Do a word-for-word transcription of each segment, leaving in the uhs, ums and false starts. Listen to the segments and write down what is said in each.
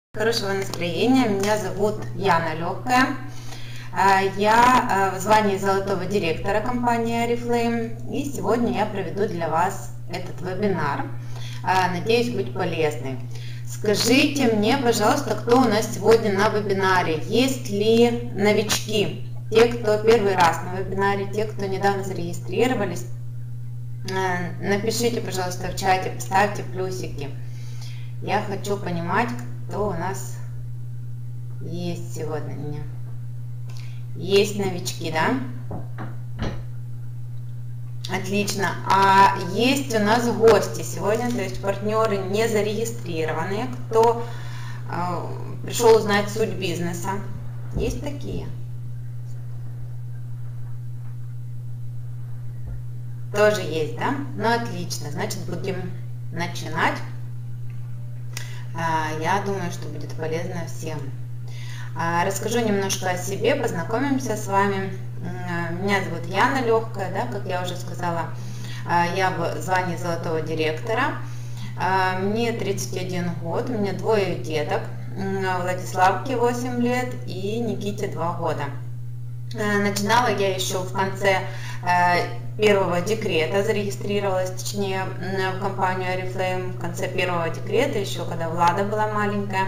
Хорошего настроения. Меня зовут Яна Легкая. Я в звании золотого директора компании Oriflame. И сегодня я проведу для вас этот вебинар. Надеюсь, быть полезной. Скажите мне, пожалуйста, кто у нас сегодня на вебинаре? Есть ли новички? Те, кто первый раз на вебинаре, те, кто недавно зарегистрировались. Напишите, пожалуйста, в чате, поставьте плюсики. Я хочу понимать, кто у нас есть сегодня у меня. Есть новички, да? Отлично. А есть у нас гости сегодня, то есть партнеры не зарегистрированные, кто э, пришел узнать суть бизнеса. Есть такие? Тоже есть, да? Ну, отлично. Значит, будем начинать. Я думаю, что будет полезно всем. Расскажу немножко о себе, познакомимся с вами. Меня зовут Яна Легкая, да, как я уже сказала. Я в звании золотого директора. Мне тридцать один год, у меня двое деток. Владиславке восемь лет и Никите два года. Начинала я еще в конце первого декрета, зарегистрировалась, точнее, в компанию Oriflame в конце первого декрета, еще когда Влада была маленькая,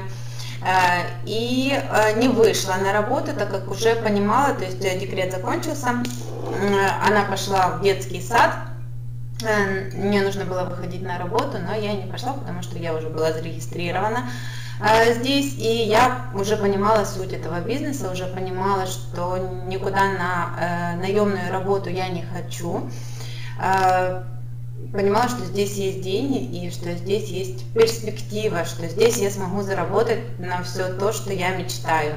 и не вышла на работу, так как уже понимала, то есть декрет закончился, она пошла в детский сад, мне нужно было выходить на работу, но я не пошла, потому что я уже была зарегистрирована здесь, и я уже понимала суть этого бизнеса, уже понимала, что никуда на э, наемную работу я не хочу, э, понимала, что здесь есть деньги и что здесь есть перспектива, что здесь я смогу заработать на все то, что я мечтаю.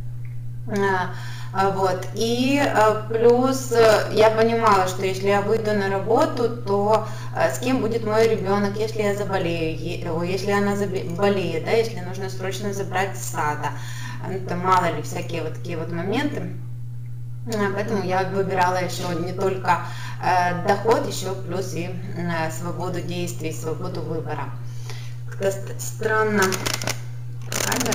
Вот. И плюс я понимала, что если я выйду на работу, то с кем будет мой ребенок, если я заболею, если она заболеет, да, если нужно срочно забрать с сада. Там мало ли всякие вот такие вот моменты. Поэтому я выбирала еще не только доход, еще плюс и свободу действий, свободу выбора. Как-то странно камера.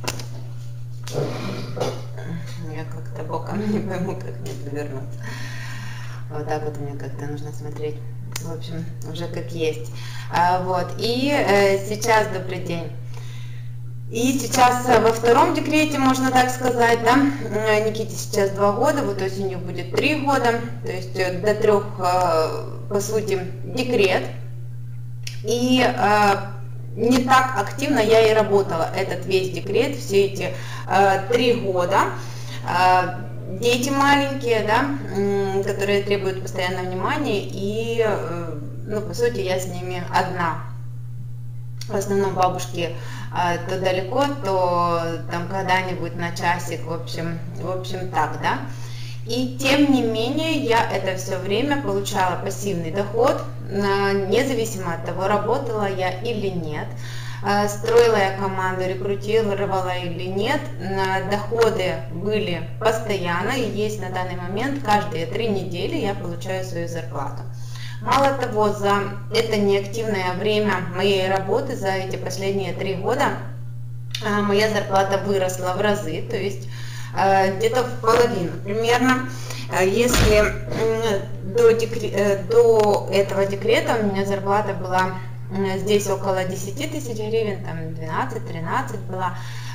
Я как-то боком не пойму, как мне повернуться. Вот так вот мне как-то нужно смотреть. В общем, уже как есть. А, вот. И э, сейчас, добрый день. И сейчас во втором декрете, можно так сказать, да, Никите сейчас два года, вот осенью будет три года, то есть до трех, по сути, декрет. И э, не так активно я и работала этот весь декрет, все эти э, три года. Дети маленькие, да, которые требуют постоянного внимания, и, ну, по сути, я с ними одна. В основном бабушки то далеко, то там когда-нибудь на часик, в общем, в общем так, да. И тем не менее я это все время получала пассивный доход, независимо от того, работала я или нет. Строила я команду, рекрутировала или нет, доходы были постоянно и есть на данный момент. Каждые три недели я получаю свою зарплату. Мало того, за это неактивное время моей работы, за эти последние три года, моя зарплата выросла в разы, то есть где-то в половину примерно. Если до, декре... до этого декрета у меня зарплата была здесь около десяти тысяч гривен, там двенадцать-тринадцать была,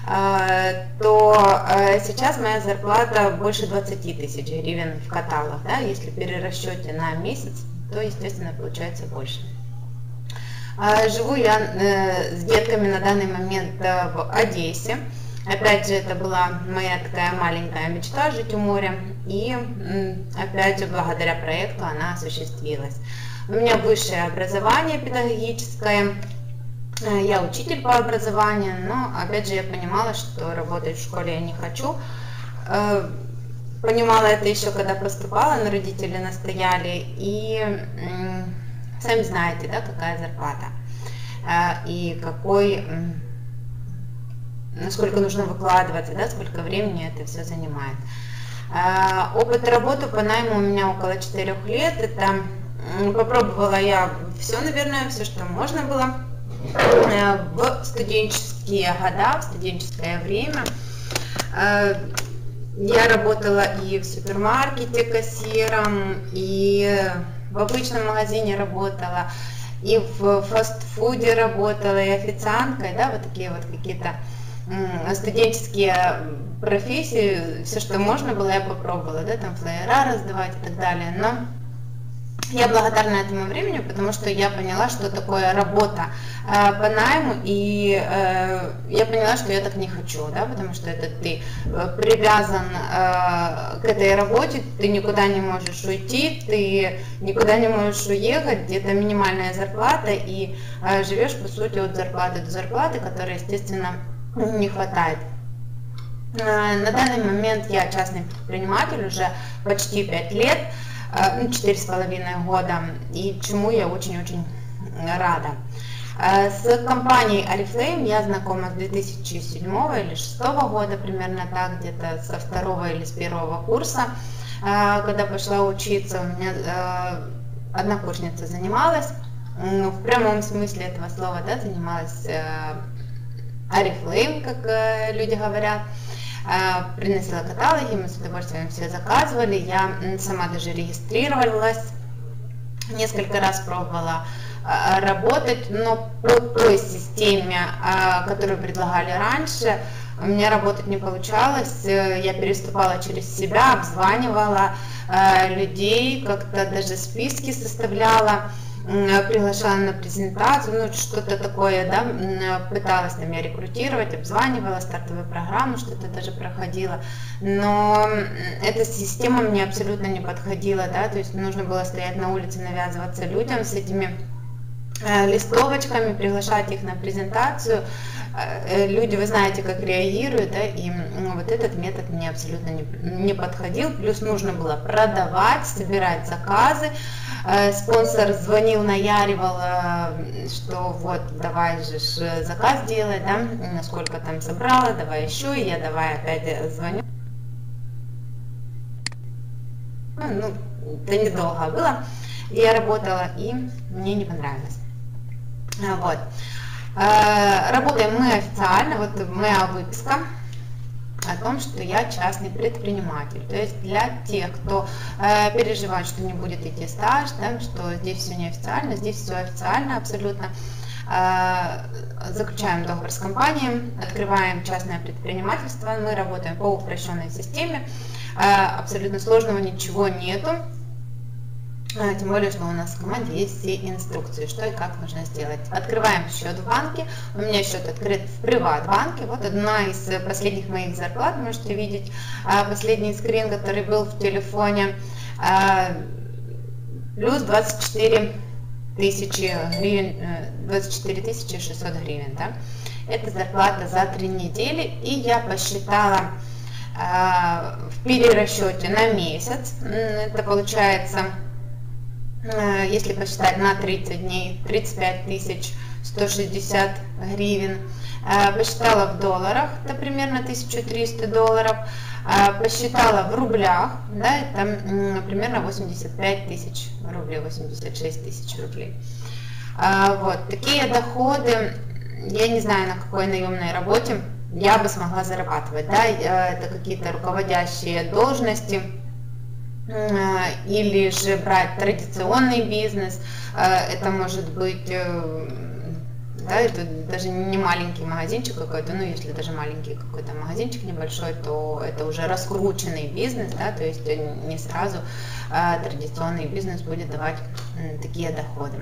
то сейчас моя зарплата больше двадцати тысяч гривен в каталог, да, если перерасчете на месяц, то, естественно, получается больше. Живу я с детками на данный момент в Одессе. Опять же, это была моя такая маленькая мечта жить у моря, и опять же, благодаря проекту она осуществилась. У меня высшее образование педагогическое, я учитель по образованию, но опять же я понимала, что работать в школе я не хочу. Понимала это еще, когда поступала, но родители настояли, и сами знаете, да, какая зарплата и какой, насколько нужно выкладываться, да, сколько времени это все занимает. Опыт работы по найму у меня около четырёх лет, это попробовала я все, наверное, все, что можно было в студенческом студенческие года, в студенческое время. Я работала и в супермаркете кассиром, и в обычном магазине работала, и в фастфуде работала, и официанткой, да, вот такие вот какие-то студенческие профессии, все, что можно было, я попробовала, да, там флеера раздавать и так далее, но я благодарна этому времени, потому что я поняла, что такое работа э, по найму, и э, я поняла, что я так не хочу, да, потому что это ты привязан э, к этой работе, ты никуда не можешь уйти, ты никуда не можешь уехать, где-то минимальная зарплата, и э, живешь, по сути, от зарплаты до зарплаты, которой, естественно, не хватает. Э, на данный момент я частный предприниматель уже почти пять лет, ну, четыре с половиной года, и чему я очень-очень рада. С компанией Oriflame я знакома с две тысячи седьмого или две тысячи шестого года, примерно так, где-то со второго или с первого курса, когда пошла учиться, у меня однокурсница занималась, ну, в прямом смысле этого слова, да, занималась Oriflame, как люди говорят. Приносила каталоги, мы с удовольствием все заказывали, я сама даже регистрировалась, несколько раз пробовала работать, но по той системе, которую предлагали раньше, у меня работать не получалось, я переступала через себя, обзванивала людей, как-то даже списки составляла, приглашала на презентацию, ну что-то такое, да, пыталась там я рекрутировать, обзванивала, стартовую программу, что-то даже проходила, но эта система мне абсолютно не подходила, да, то есть нужно было стоять на улице, навязываться людям с этими листовочками, приглашать их на презентацию. Люди, вы знаете, как реагируют, да, и ну, вот этот метод мне абсолютно не, не подходил, плюс нужно было продавать, собирать заказы. Спонсор звонил, наяривал, что вот, давай же заказ делай, да, насколько там собрала, давай еще, и я давай опять звоню. Ну, это недолго было, я работала, и мне не понравилось. Вот. Работаем мы официально, вот моя выписка о том, что я частный предприниматель. То есть для тех, кто э, переживает, что не будет идти стаж, да, что здесь все неофициально, здесь все официально абсолютно. Э, заключаем договор с компанией, открываем частное предпринимательство, мы работаем по упрощенной системе, э, абсолютно сложного ничего нету. Тем более, что у нас в команде есть все инструкции, что и как нужно сделать. Открываем счет в банке. У меня счет открыт в Приватбанке. Вот одна из последних моих зарплат, можете видеть последний скрин, который был в телефоне. Плюс двадцать четыре тысячи гривен, двадцать четыре тысячи шестьсот гривен. Да? Это зарплата за три недели. И я посчитала в перерасчете на месяц. Это получается... Если посчитать на тридцать дней, тридцать пять тысяч сто шестьдесят гривен, посчитала в долларах, это примерно тысяча триста долларов, посчитала в рублях, да, это примерно восемьдесят пять тысяч рублей, восемьдесят шесть тысяч рублей. Вот, такие доходы, я не знаю, на какой наемной работе я бы смогла зарабатывать, да, это какие-то руководящие должности, или же брать традиционный бизнес, это может быть, да, это даже не маленький магазинчик какой-то, ну если даже маленький какой-то магазинчик небольшой, то это уже раскрученный бизнес, да, то есть не сразу традиционный бизнес будет давать такие доходы.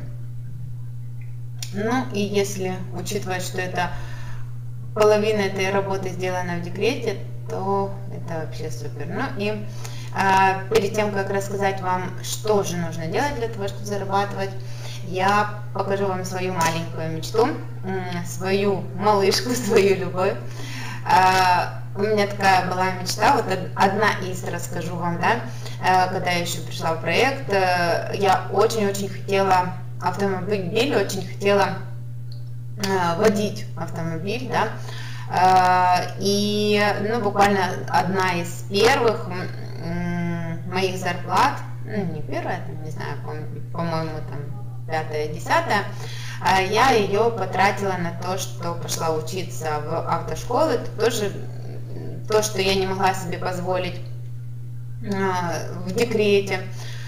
Ну и если учитывать, что это половина этой работы сделана в декрете, то это вообще супер. Ну и а, перед тем, как рассказать вам, что же нужно делать для того, чтобы зарабатывать, я покажу вам свою маленькую мечту, свою малышку, свою любовь. А, у меня такая была мечта, вот одна из, расскажу вам, да, когда я еще пришла в проект, я очень-очень хотела автомобиль, очень хотела водить автомобиль, да, и, ну, буквально одна из первых моих зарплат, ну, не первая, там, не знаю, по-моему, там, пятая, десятая, я ее потратила на то, что пошла учиться в автошколу. Это тоже то, что я не могла себе позволить в декрете.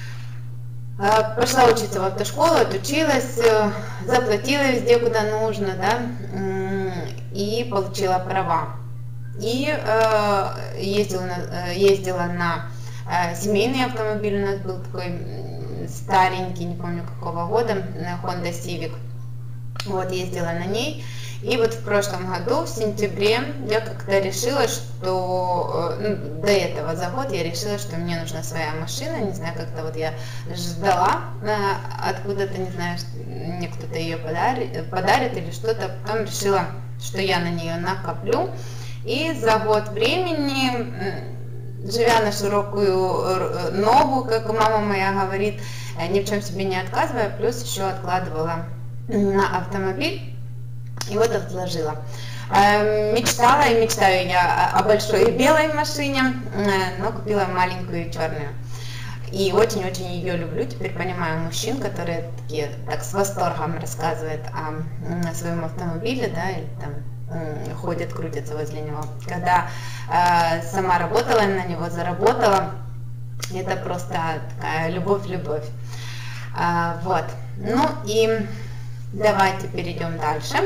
Пошла учиться в автошколу, отучилась, заплатила везде, куда нужно, да, и получила права. И ездила на, ездила на семейный автомобиль, у нас был такой старенький, не помню какого года, Honda Civic. Вот, ездила на ней. И вот в прошлом году, в сентябре, я как-то решила, что, ну, до этого за год я решила, что мне нужна своя машина, не знаю, как-то вот я ждала откуда-то, не знаю, мне кто-то ее подарит, подарит или что-то, потом решила, что я на нее накоплю, и за год времени, живя на широкую ногу, как мама моя говорит, ни в чем себе не отказывая, плюс еще откладывала на автомобиль. И вот отложила. Мечтала и мечтаю я о большой белой машине, но купила маленькую черную. И очень-очень ее люблю. Теперь понимаю мужчин, которые такие, так с восторгом рассказывают о своем автомобиле, да, или там ходят, крутятся возле него. Когда э, сама работала на него, заработала, это просто такая любовь-любовь. А, вот. Ну и давайте перейдем дальше.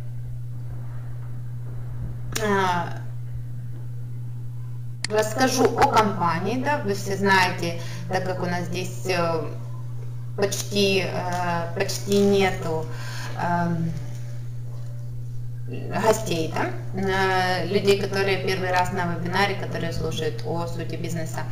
Расскажу о компании, да, вы все знаете, так как у нас здесь почти, почти нету гостей, да, людей, которые первый раз на вебинаре, которые слушают о сути бизнеса.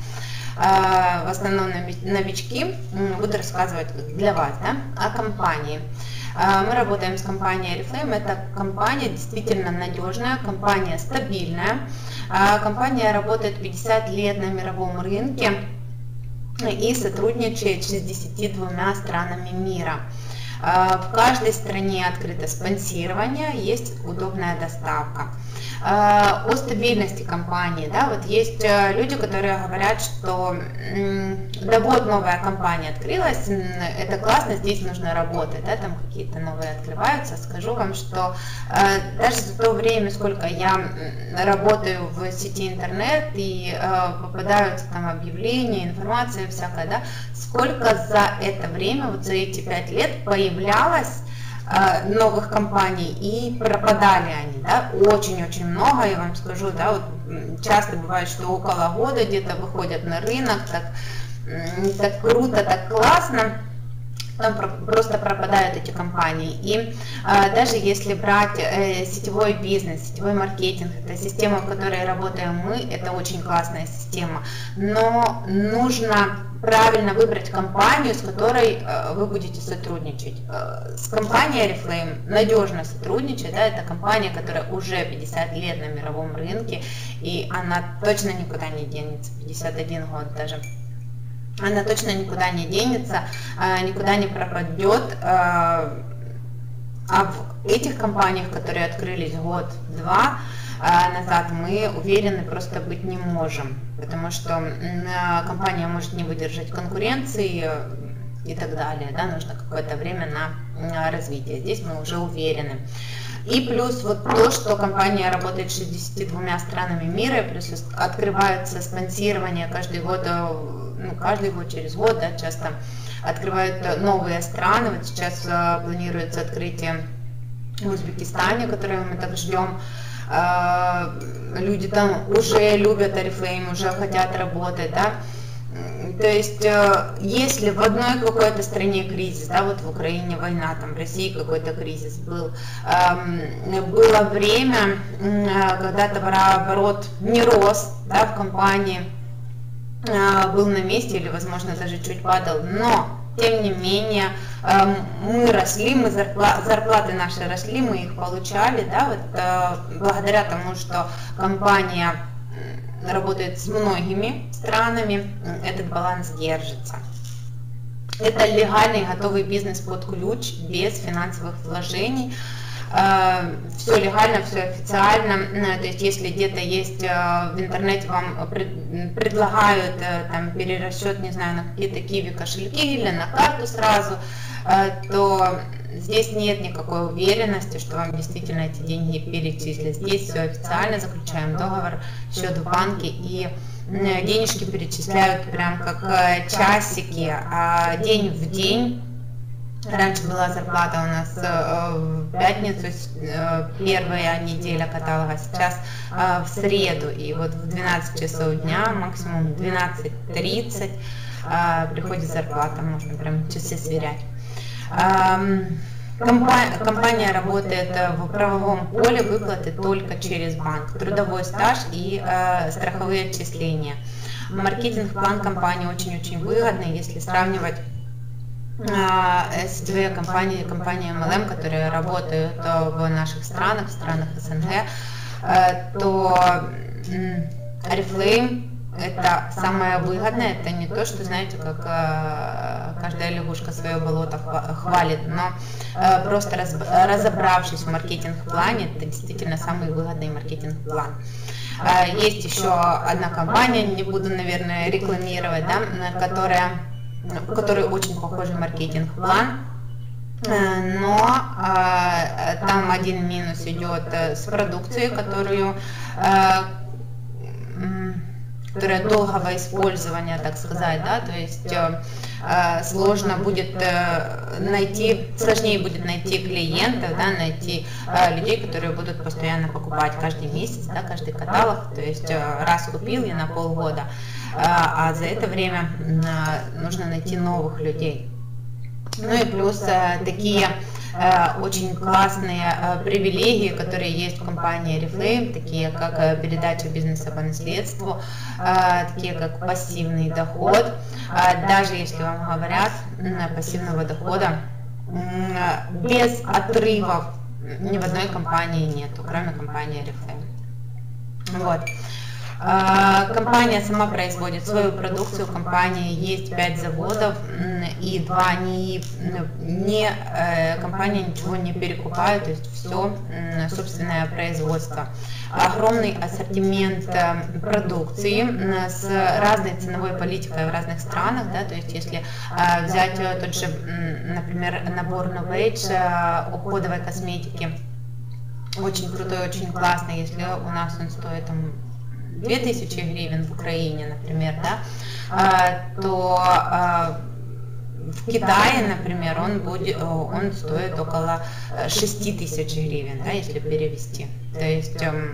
В основном новички, буду рассказывать для вас, да, о компании. Мы работаем с компанией Oriflame. Это компания действительно надежная, компания стабильная. Компания работает пятьдесят лет на мировом рынке и сотрудничает с шестьюдесятью двумя странами мира. В каждой стране открыто спонсирование, есть удобная доставка. О стабильности компании, да, вот есть люди, которые говорят, что да вот новая компания открылась, это классно, здесь нужно работать, да, там какие-то новые открываются. Скажу вам, что даже за то время, сколько я работаю в сети интернет и попадаются там объявления, информация всякая, да, сколько за это время, вот за эти пять лет появлялось новых компаний и пропадали они, да, очень-очень много, я вам скажу, да, вот часто бывает, что около года где-то выходят на рынок, так, так круто, так классно, там просто пропадают эти компании. И а, даже если брать э, сетевой бизнес, сетевой маркетинг, это система, в которой работаем мы, это очень классная система, но нужно правильно выбрать компанию, с которой э, вы будете сотрудничать. Э, с компанией Oriflame надежно сотрудничать, да, это компания, которая уже пятьдесят лет на мировом рынке, и она точно никуда не денется, пятьдесят один год даже. Она точно никуда не денется, никуда не пропадет. А в этих компаниях, которые открылись год-два назад, мы уверены просто быть не можем, потому что компания может не выдержать конкуренции и так далее, да, нужно какое-то время на развитие. Здесь мы уже уверены. И плюс вот то, что компания работает с шестьюдесятью двумя странами мира, плюс открывается спонсирование каждый год, ну, каждый год, через год, да, часто открывают новые страны. Вот сейчас а, планируется открытие в Узбекистане, которое мы так ждем. А, люди там уже любят Oriflame, уже хотят работать, да. То есть, если в одной какой-то стране кризис, да, вот в Украине война, там в России какой-то кризис был, было время, когда товарооборот не рос, да, в компании, был на месте или, возможно, даже чуть падал, но, тем не менее, мы росли, мы зарплаты, зарплаты наши росли, мы их получали, да, вот благодаря тому, что компания работает с многими странами, этот баланс держится. Это легальный готовый бизнес под ключ, без финансовых вложений. Все легально, все официально. То есть, если где-то есть в интернете, вам предлагают там перерасчет, не знаю, на какие-то киви кошельки или на карту сразу, то здесь нет никакой уверенности, что вам действительно эти деньги перечислят. Здесь все официально, заключаем договор, счет в банке, и денежки перечисляют прям как часики, а день в день. Раньше была зарплата у нас в пятницу, первая неделя каталога, сейчас в среду, и вот в двенадцать часов дня, максимум в двенадцать тридцать приходит зарплата, можно прям часы сверять. Компания, компания работает в правовом поле, выплаты только через банк, трудовой стаж и э, страховые отчисления. Маркетинг-план компании очень-очень выгодный, если сравнивать э, сетевые компании, компании эм эл эм, которые работают в наших странах, в странах эс эн гэ, э, то э, Oriflame это самое выгодное, это не то, что, знаете, как э, каждая лягушка свое болото хвалит, но э, просто раз, разобравшись в маркетинг-плане, это действительно самый выгодный маркетинг-план. Э, есть еще одна компания, не буду, наверное, рекламировать, да, которая, у которой очень похожий маркетинг-план. Но э, там один минус идет с продукцией, которую э, которая долгого использования, так сказать, да, то есть э, сложно будет э, найти, сложнее будет найти клиентов, да, найти э, людей, которые будут постоянно покупать каждый месяц, да, каждый каталог, то есть э, раз купил и на полгода, э, а за это время э, нужно найти новых людей. Ну и плюс э, такие э, очень классные э, привилегии, которые есть в компании Oriflame, такие как э, передача бизнеса по наследству, э, такие как пассивный доход. Э, даже если вам говорят, э, пассивного дохода э, без отрывов ни в одной компании нету, кроме компании Oriflame. Вот. Компания сама производит свою продукцию, у компании есть пять заводов, и два не, не компания ничего не перекупает, то есть все собственное производство. Огромный ассортимент продукции с разной ценовой политикой в разных странах, да, то есть если взять тот же, например, набор Novage уходовой косметики, очень крутой, очень классный, если у нас он стоит там две тысячи гривен в Украине, например, да, то в Китае, например, он, будет, он стоит около шести тысяч гривен, да, если перевести. То есть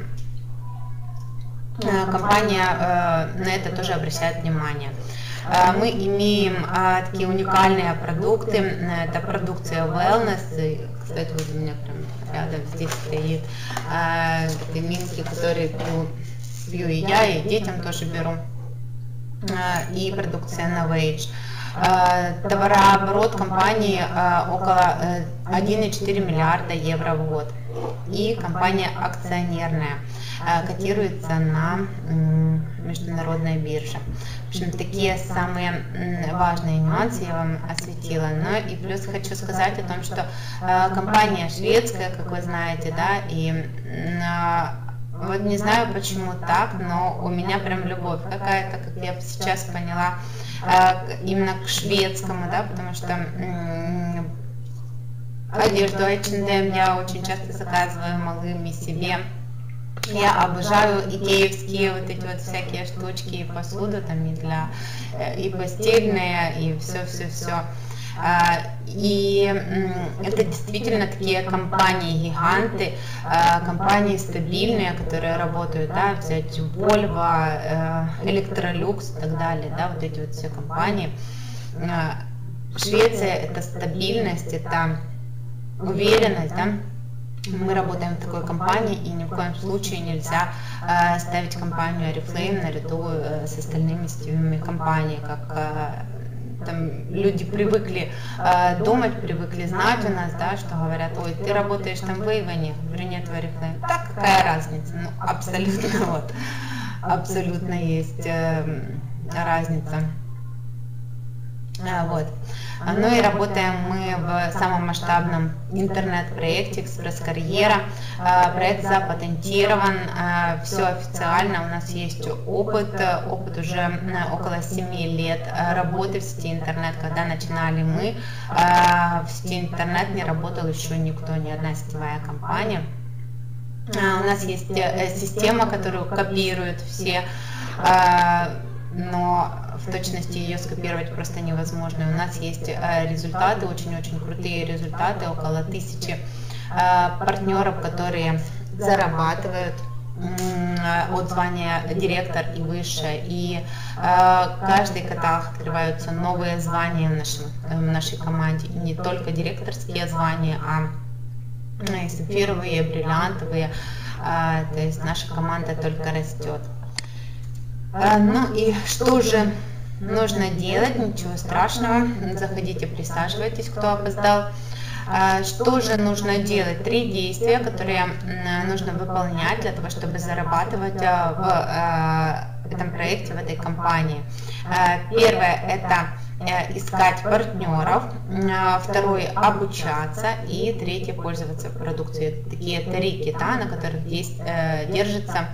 компания на это тоже обращает внимание. Мы имеем такие уникальные продукты, это продукция wellness, и, кстати, вот у меня прям рядом здесь стоит витаминки, которые пью. Пью и я, и детям тоже беру, и продукция Novage. Товарооборот компании около один и четыре миллиарда евро в год. И компания акционерная, котируется на международной бирже. В общем, такие самые важные нюансы я вам осветила. Но и плюс хочу сказать о том, что компания шведская, как вы знаете, да, и вот не знаю почему так, но у меня прям любовь какая-то, как я сейчас поняла, именно к шведскому, да, потому что одежду эйч энд эм я очень часто заказываю малым и себе. Я обожаю икеевские вот эти вот всякие штучки и посуду, там и для, и постельные, и все-все-все. И это действительно такие компании-гиганты, компании стабильные, которые работают, да, взять Volvo, Electrolux и так далее, да, вот эти вот все компании. Швеция — это стабильность, это уверенность, да. Мы работаем в такой компании, и ни в коем случае нельзя э, ставить компанию Oriflame наряду э, с остальными сетевыми компаниями, как э, там люди привыкли э, думать, привыкли знать у нас, да, что говорят: ой, ты работаешь там в Avon, говорю, нет, в Oriflame. Так, какая разница? Ну, абсолютно, вот, абсолютно есть э, разница. Вот. Ну и работаем мы в самом масштабном интернет-проекте «Экспресс-карьера». Проект запатентирован, все официально, у нас есть опыт, опыт уже около семи лет работы в сети интернет. Когда начинали мы, в сети интернет не работал еще никто, ни одна сетевая компания. У нас есть система, которую копируют все, но в точности ее скопировать просто невозможно. У нас есть результаты, очень-очень крутые результаты, около тысячи партнеров, которые зарабатывают от звания директор и выше. И каждый катах открываются новые звания в, нашем, в нашей команде. И не только директорские звания, а и сапфировые, бриллиантовые. То есть наша команда только растет. Ну и что же нужно делать? Ничего страшного. Заходите, присаживайтесь, кто опоздал. Что же нужно делать? Три действия, которые нужно выполнять для того, чтобы зарабатывать в этом проекте, в этой компании. Первое – это искать партнеров, второе – обучаться, и третье – пользоваться продукцией. Такие три кита, на которых есть, держится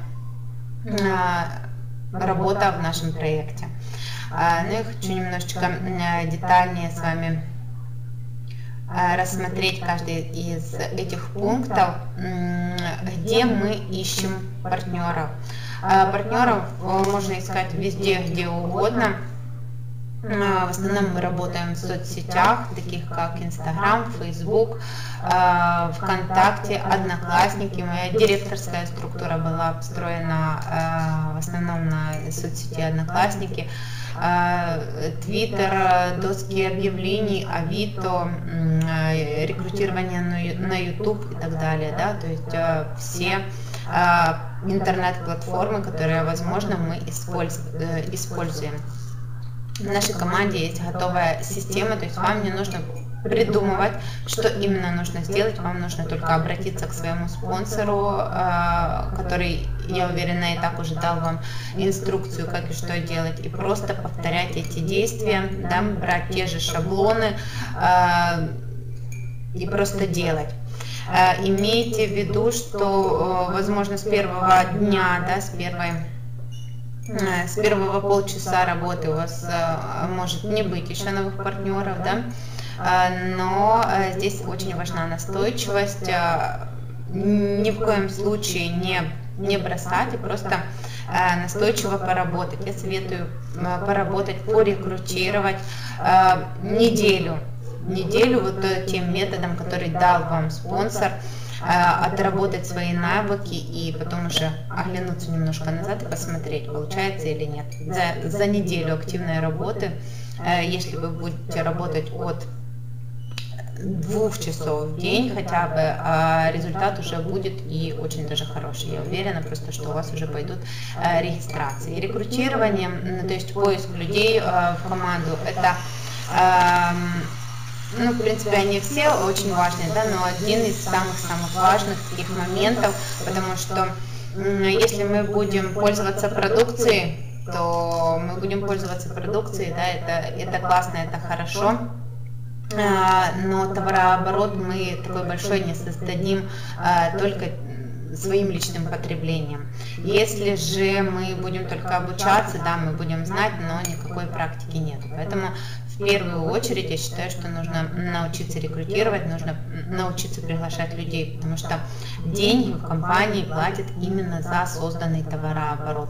работа в нашем проекте. Ну, я хочу немножечко детальнее с вами рассмотреть каждый из этих пунктов, где мы ищем партнеров. Партнеров можно искать везде, где угодно. В основном мы работаем в соцсетях, таких как Инстаграм, Фейсбук, ВКонтакте, Одноклассники. Моя директорская структура была построена в основном на соцсети Одноклассники, Твиттер, доски объявлений, Авито, рекрутирование на YouTube и так далее. Да? То есть все интернет-платформы, которые, возможно, мы используем. В нашей команде есть готовая система, то есть вам не нужно придумывать, что именно нужно сделать, вам нужно только обратиться к своему спонсору, который, я уверена, и так уже дал вам инструкцию, как и что делать, и просто повторять эти действия, да, брать те же шаблоны и просто делать. Имейте в виду, что, возможно, с первого дня, да, с первой С первого полчаса работы у вас может не быть еще новых партнеров, да? Но здесь очень важна настойчивость, ни в коем случае не, не бросать и просто настойчиво поработать. Я советую поработать, порекрутировать неделю, неделю вот тем методом, который дал вам спонсор, отработать свои навыки и потом уже оглянуться немножко назад и посмотреть, получается или нет. За, за неделю активной работы, если вы будете работать от двух часов в день хотя бы, результат уже будет и очень даже хороший. Я уверена просто, что у вас уже пойдут регистрации. И рекрутирование, то есть поиск людей в команду, это... Ну, в принципе, они все очень важные, да, но один из самых-самых важных таких моментов, потому что если мы будем пользоваться продукцией, то мы будем пользоваться продукцией, да, это, это классно, это хорошо, но товарооборот мы такой большой не создадим только своим личным потреблением. Если же мы будем только обучаться, да, мы будем знать, но никакой практики нет. Поэтому в первую очередь я считаю, что нужно научиться рекрутировать, нужно научиться приглашать людей, потому что деньги в компании платят именно за созданный товарооборот.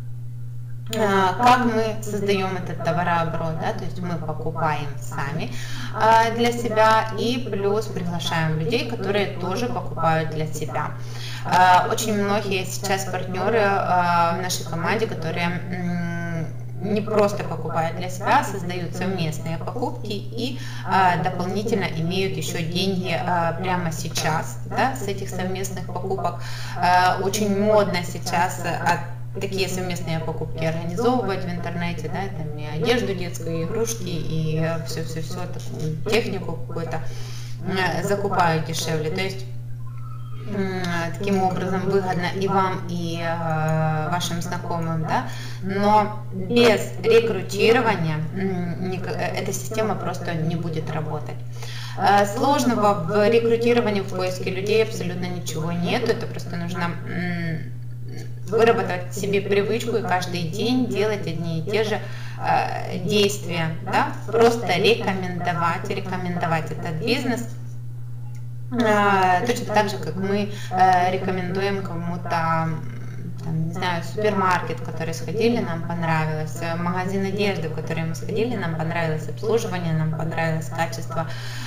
Как мы создаем этот товарооборот, да, то есть мы покупаем сами для себя и плюс приглашаем людей, которые тоже покупают для себя. Очень многие сейчас партнеры в нашей команде, которые не просто покупают для себя, создают совместные покупки и дополнительно имеют еще деньги прямо сейчас, да, с этих совместных покупок. Очень модно сейчас от такие совместные покупки организовывать в интернете, да, там и одежду детскую, и игрушки, и все-все-все, технику какую-то закупают дешевле. То есть таким образом выгодно и вам, и э, вашим знакомым, да, но без рекрутирования э, эта система просто не будет работать. Э, сложного в рекрутировании, в поиске людей абсолютно ничего нет, это просто нужно э, выработать себе привычку и каждый день делать одни и те же э, действия, да, просто рекомендовать, рекомендовать этот бизнес. Точно так же, как мы э, рекомендуем кому-то, там, не знаю, супермаркет, в который сходили, нам понравилось, магазин одежды, в который мы сходили, нам понравилось обслуживание, нам понравилось качество,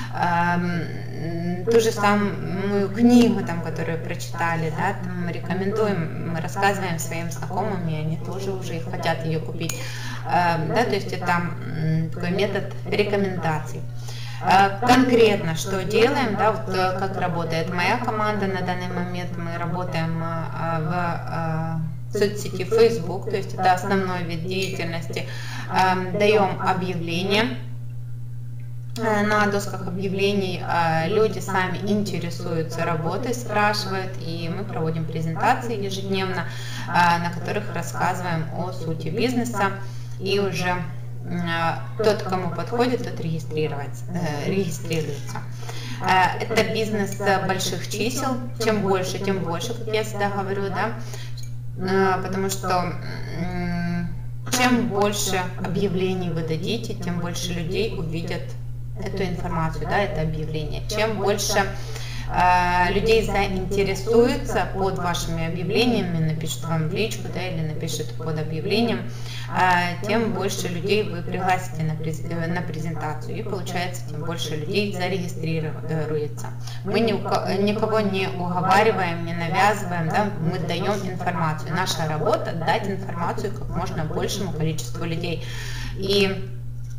э, ту же самую книгу, там, которую прочитали, да, там, мы рекомендуем, мы рассказываем своим знакомым, и они тоже уже хотят ее купить, э, да, то есть это э, такой метод рекомендаций. Конкретно, что делаем, да, вот как работает моя команда на данный момент, мы работаем в соцсети Facebook, то есть это основной вид деятельности, даем объявления. На досках объявлений люди сами интересуются работой, спрашивают, и мы проводим презентации ежедневно, на которых рассказываем о сути бизнеса, и уже тот, кому подходит, тот регистрируется. регистрируется. Это бизнес больших чисел, чем больше, тем больше, как я всегда говорю, да, потому что чем больше объявлений вы дадите, тем больше людей увидят эту информацию, да, это объявление. Чем больше э, людей заинтересуется под вашими объявлениями, напишут вам в личку, да, или напишут под объявлением, э, тем больше людей вы пригласите на, през, на презентацию, и получается, тем больше людей зарегистрируется. Мы ни, никого не уговариваем, не навязываем, да, мы даем информацию. Наша работа – дать информацию как можно большему количеству людей. И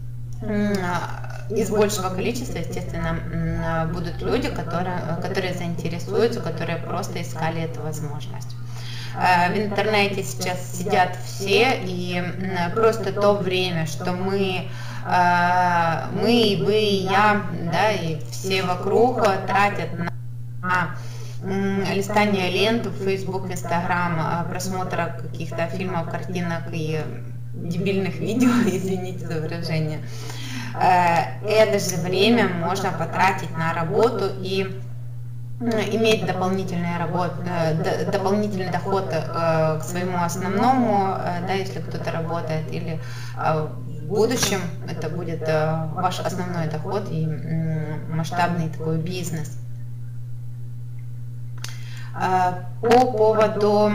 из большего количества, естественно, будут люди, которые, которые заинтересуются, которые просто искали эту возможность. В интернете сейчас сидят все, и просто то время, что мы, мы, вы, и я, да, и все вокруг тратят на листание ленты в Facebook, Instagram, просмотра каких-то фильмов, картинок и дебильных видео, извините за выражение. Это же время можно потратить на работу и иметь дополнительный, работ, дополнительный доход к своему основному, да, если кто-то работает, или в будущем это будет ваш основной доход и масштабный такой бизнес. По поводу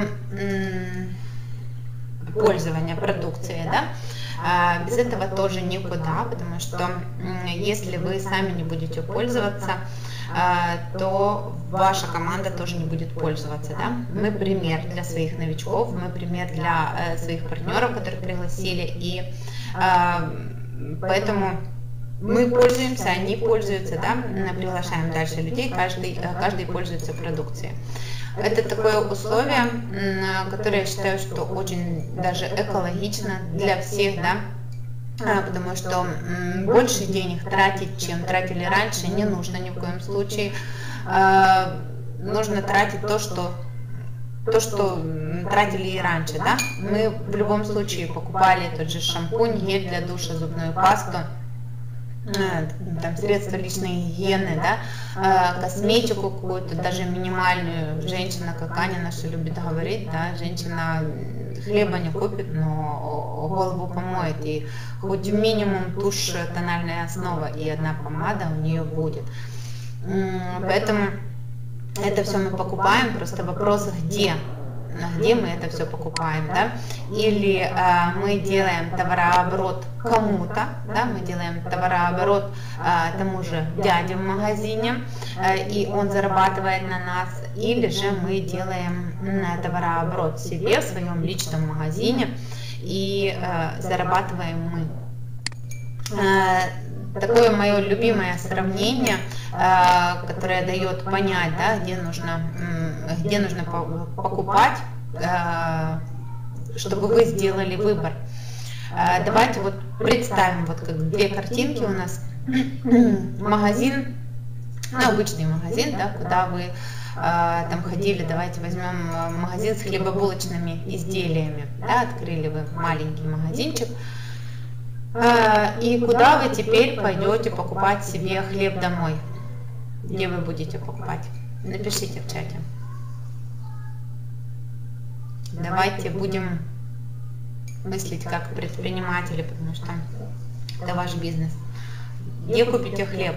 пользования продукцией, да, без этого тоже никуда, потому что если вы сами не будете пользоваться, то ваша команда тоже не будет пользоваться. Да? Мы пример для своих новичков, мы пример для своих партнеров, которых пригласили, и поэтому мы пользуемся, они пользуются, да? Приглашаем дальше людей, каждый, каждый пользуется продукцией. Это такое условие, которое я считаю, что очень даже экологично для всех, да, потому что больше денег тратить, чем тратили раньше, не нужно ни в коем случае. Нужно тратить то, что, то, что тратили и раньше, да. Мы в любом случае покупали тот же шампунь, гель для душа, зубную пасту, там, средства личной гигиены, да, косметику какую-то, даже минимальную. Женщина, как Аня наша любит говорить, да, женщина хлеба не купит, но голову помоет, и хоть минимум тушь, тональная основа и одна помада у нее будет. Поэтому это все мы покупаем, просто вопрос где. где мы это все покупаем, да, или э, мы делаем товарооборот кому-то, да, мы делаем товарооборот э, тому же дяде в магазине, э, и он зарабатывает на нас, или же мы делаем э, товарооборот себе в своем личном магазине, и э, зарабатываем мы. Э, Такое мое любимое сравнение, которое дает понять, да, где нужно, где нужно покупать, чтобы вы сделали выбор. Давайте вот представим, вот как две картинки у нас. Магазин, ну, обычный магазин, да, куда вы там ходили, давайте возьмем магазин с хлебобулочными изделиями, да, открыли вы маленький магазинчик, и куда вы теперь пойдете покупать себе хлеб домой? Где вы будете покупать? Напишите в чате. Давайте будем мыслить как предприниматели, потому что это ваш бизнес. Где купите хлеб?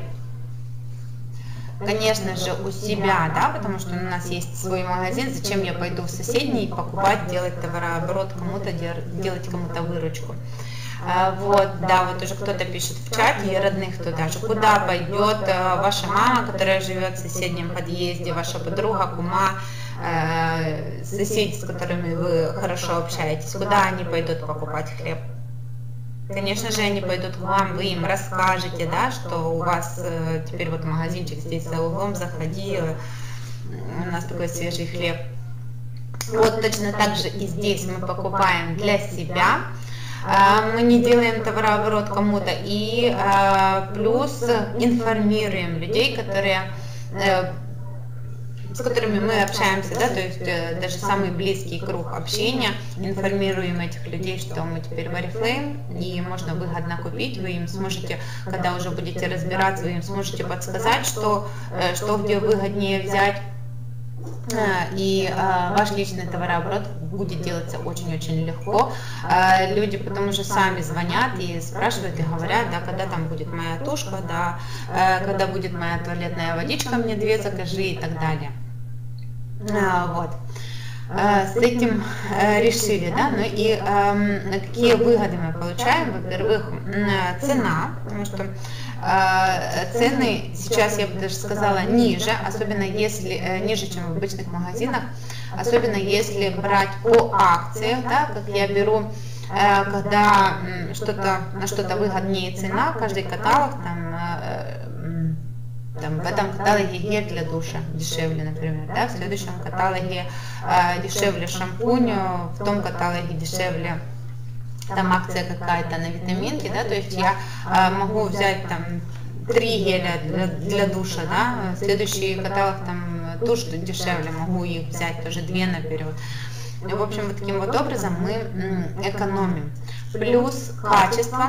Конечно же, у себя, да, потому что у нас есть свой магазин. Зачем я пойду в соседний покупать, делать товарооборот кому-то, делать кому-то выручку? Вот, да, вот уже кто-то пишет в чате, и родных туда же. Куда пойдет ваша мама, которая живет в соседнем подъезде, ваша подруга, кума, соседи, с которыми вы хорошо общаетесь? Куда они пойдут покупать хлеб? Конечно же, они пойдут к вам, вы им расскажете, да, что у вас теперь вот магазинчик здесь за углом, заходи, у нас такой свежий хлеб. Вот точно так же и здесь мы покупаем для себя. Мы не делаем товарооборот кому-то, и плюс информируем людей, которые, с которыми мы общаемся, да, то есть даже самый близкий круг общения, информируем этих людей, что мы теперь в Oriflame, и можно выгодно купить, вы им сможете, когда уже будете разбираться, вы им сможете подсказать, что, что где выгоднее взять. И а, ваш личный товарооборот будет делаться очень-очень легко. А, люди потом уже сами звонят и спрашивают, и говорят, да, когда там будет моя тушка, да, а, когда будет моя туалетная водичка, мне две закажи и так далее. А, вот. А, с этим а, решили, да, ну и а, какие выгоды мы получаем? Во-первых, цена, потому что цены сейчас, я бы даже сказала, ниже, особенно если ниже, чем в обычных магазинах, особенно если брать по акции, да, как я беру, когда что-то на что-то выгоднее цена, каждый каталог, там, там в этом каталоге гель для душа дешевле, например, да, в следующем каталоге дешевле шампунь, в том каталоге дешевле там акция какая-то на витаминки, да, то есть я а, могу взять там три геля для, для душа, да, следующий каталог там тушь дешевле, могу их взять тоже две наперед. В общем, вот таким вот образом мы экономим. Плюс качество,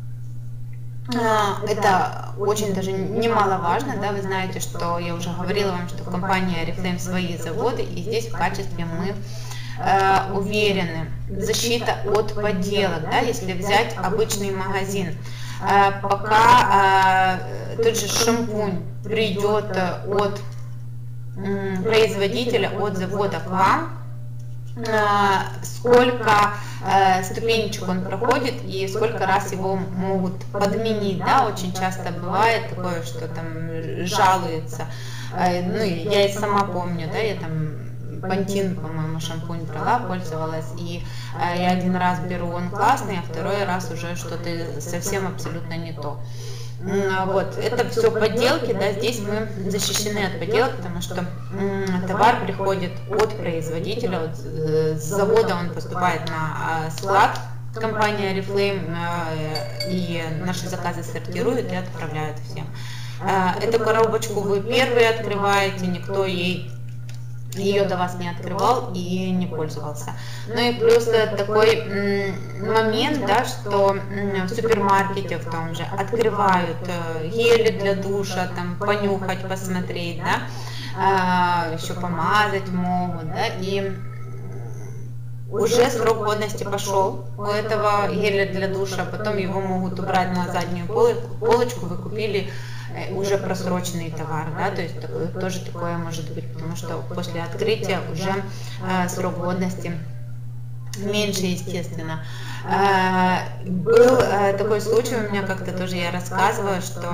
а, это очень даже немаловажно, да, вы знаете, что я уже говорила вам, что в компании Oriflame свои заводы, и здесь в качестве мы Uh, уверены. Защита от подделок, да, если взять обычный магазин. Uh, пока uh, тот же шампунь придет от um, производителя, от завода к вам, uh, сколько uh, ступенечек он проходит и сколько раз его могут подменить, да, очень часто бывает такое, что там жалуется. Uh, ну, я и сама помню, да, я там Пантин, по-моему, шампунь брала, пользовалась, и э, я один раз беру, он классный, а второй раз уже что-то совсем абсолютно не то. Вот, это все подделки, да, здесь мы защищены от подделок, потому что м, товар приходит от производителя, от, э, с завода он поступает на э, склад компании Oriflame, э, и наши заказы сортируют и отправляют всем. Э, эту коробочку вы первые открываете, никто ей ее до вас не открывал и не пользовался. Ну и плюс такой момент, да, что в супермаркете в том же открывают гели для душа, там понюхать, посмотреть, да, еще помазать могут, да, и уже срок годности пошел у этого геля для душа, потом его могут убрать на заднюю полочку, вы купили уже просроченный товар, да, то есть такое, тоже такое может быть, потому что после открытия уже э, срок годности меньше, естественно. Э, был э, такой случай у меня, как-то тоже я рассказывала, что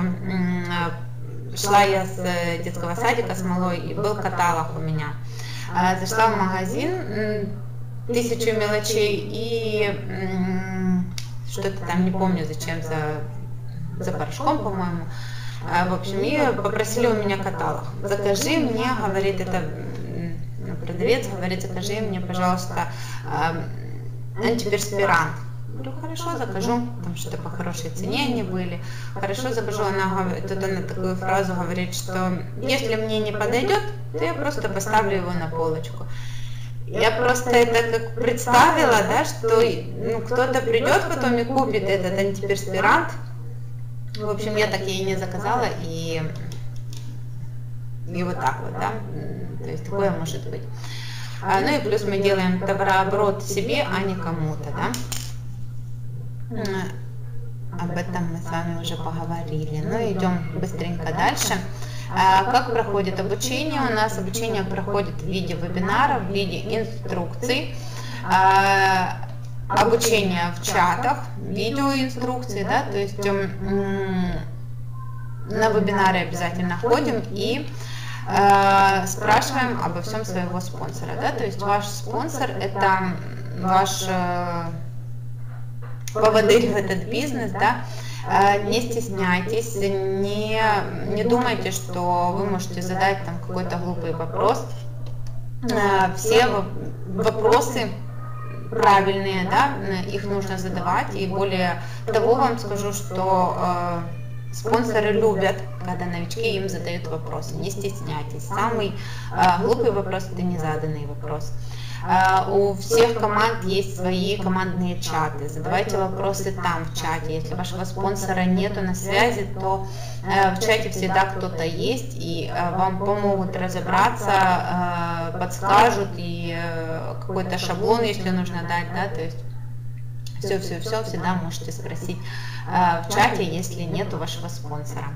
э, шла я с детского садика с малой, и был каталог у меня. Э, зашла в магазин, э, тысячу мелочей, и э, что-то там, не помню зачем, за, за порошком, по-моему. В общем, и попросили у меня каталог. Закажи мне, говорит, это продавец, говорит, закажи мне, пожалуйста, антиперспирант. Говорю, хорошо, закажу, потому что по хорошей цене они были. Хорошо, закажу. Она говорит, тут она такую фразу говорит, что если мне не подойдет, то я просто поставлю его на полочку. Я просто это как представила, да, что ну, кто-то придет потом и купит этот антиперспирант. В общем, я так ей не заказала, и, и вот так вот, да, то есть такое может быть. А, ну и плюс мы делаем товарооборот себе, а не кому-то, да. Об этом мы с вами уже поговорили. Ну идем быстренько дальше. А, как проходит обучение? У нас обучение проходит в виде вебинаров, в виде инструкций. А, обучение в чатах, видеоинструкции, да, то есть на вебинары обязательно ходим и э, спрашиваем обо всем своего спонсора, да, то есть ваш спонсор это ваш э, поводырь в этот бизнес, да, э, не стесняйтесь, не, не думайте, что вы можете задать там какой-то глупый вопрос, э, все вопросы правильные, да, их нужно задавать, и более того вам скажу, что э, спонсоры любят, когда новички им задают вопросы, не стесняйтесь. Самый э, глупый вопрос – это незаданный вопрос. Э, у всех команд есть свои командные чаты, задавайте вопросы там в чате. Если вашего спонсора нету на связи, то э, в чате всегда кто-то есть, и э, вам помогут разобраться, э, подскажут, и э, какой-то шаблон, если нужно дать, да, то есть все-все-все всегда можете спросить э, в чате, если нету вашего спонсора.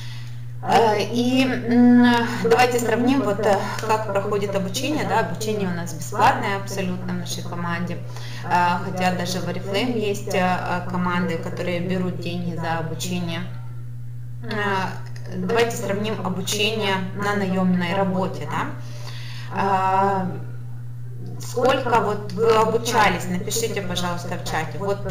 И давайте сравним, вот как проходит обучение, да, обучение у нас бесплатное абсолютно в нашей команде, хотя даже в Oriflame есть команды, которые берут деньги за обучение. Давайте сравним обучение на наемной работе, да. Сколько вот вы обучались, напишите, пожалуйста, в чате, вот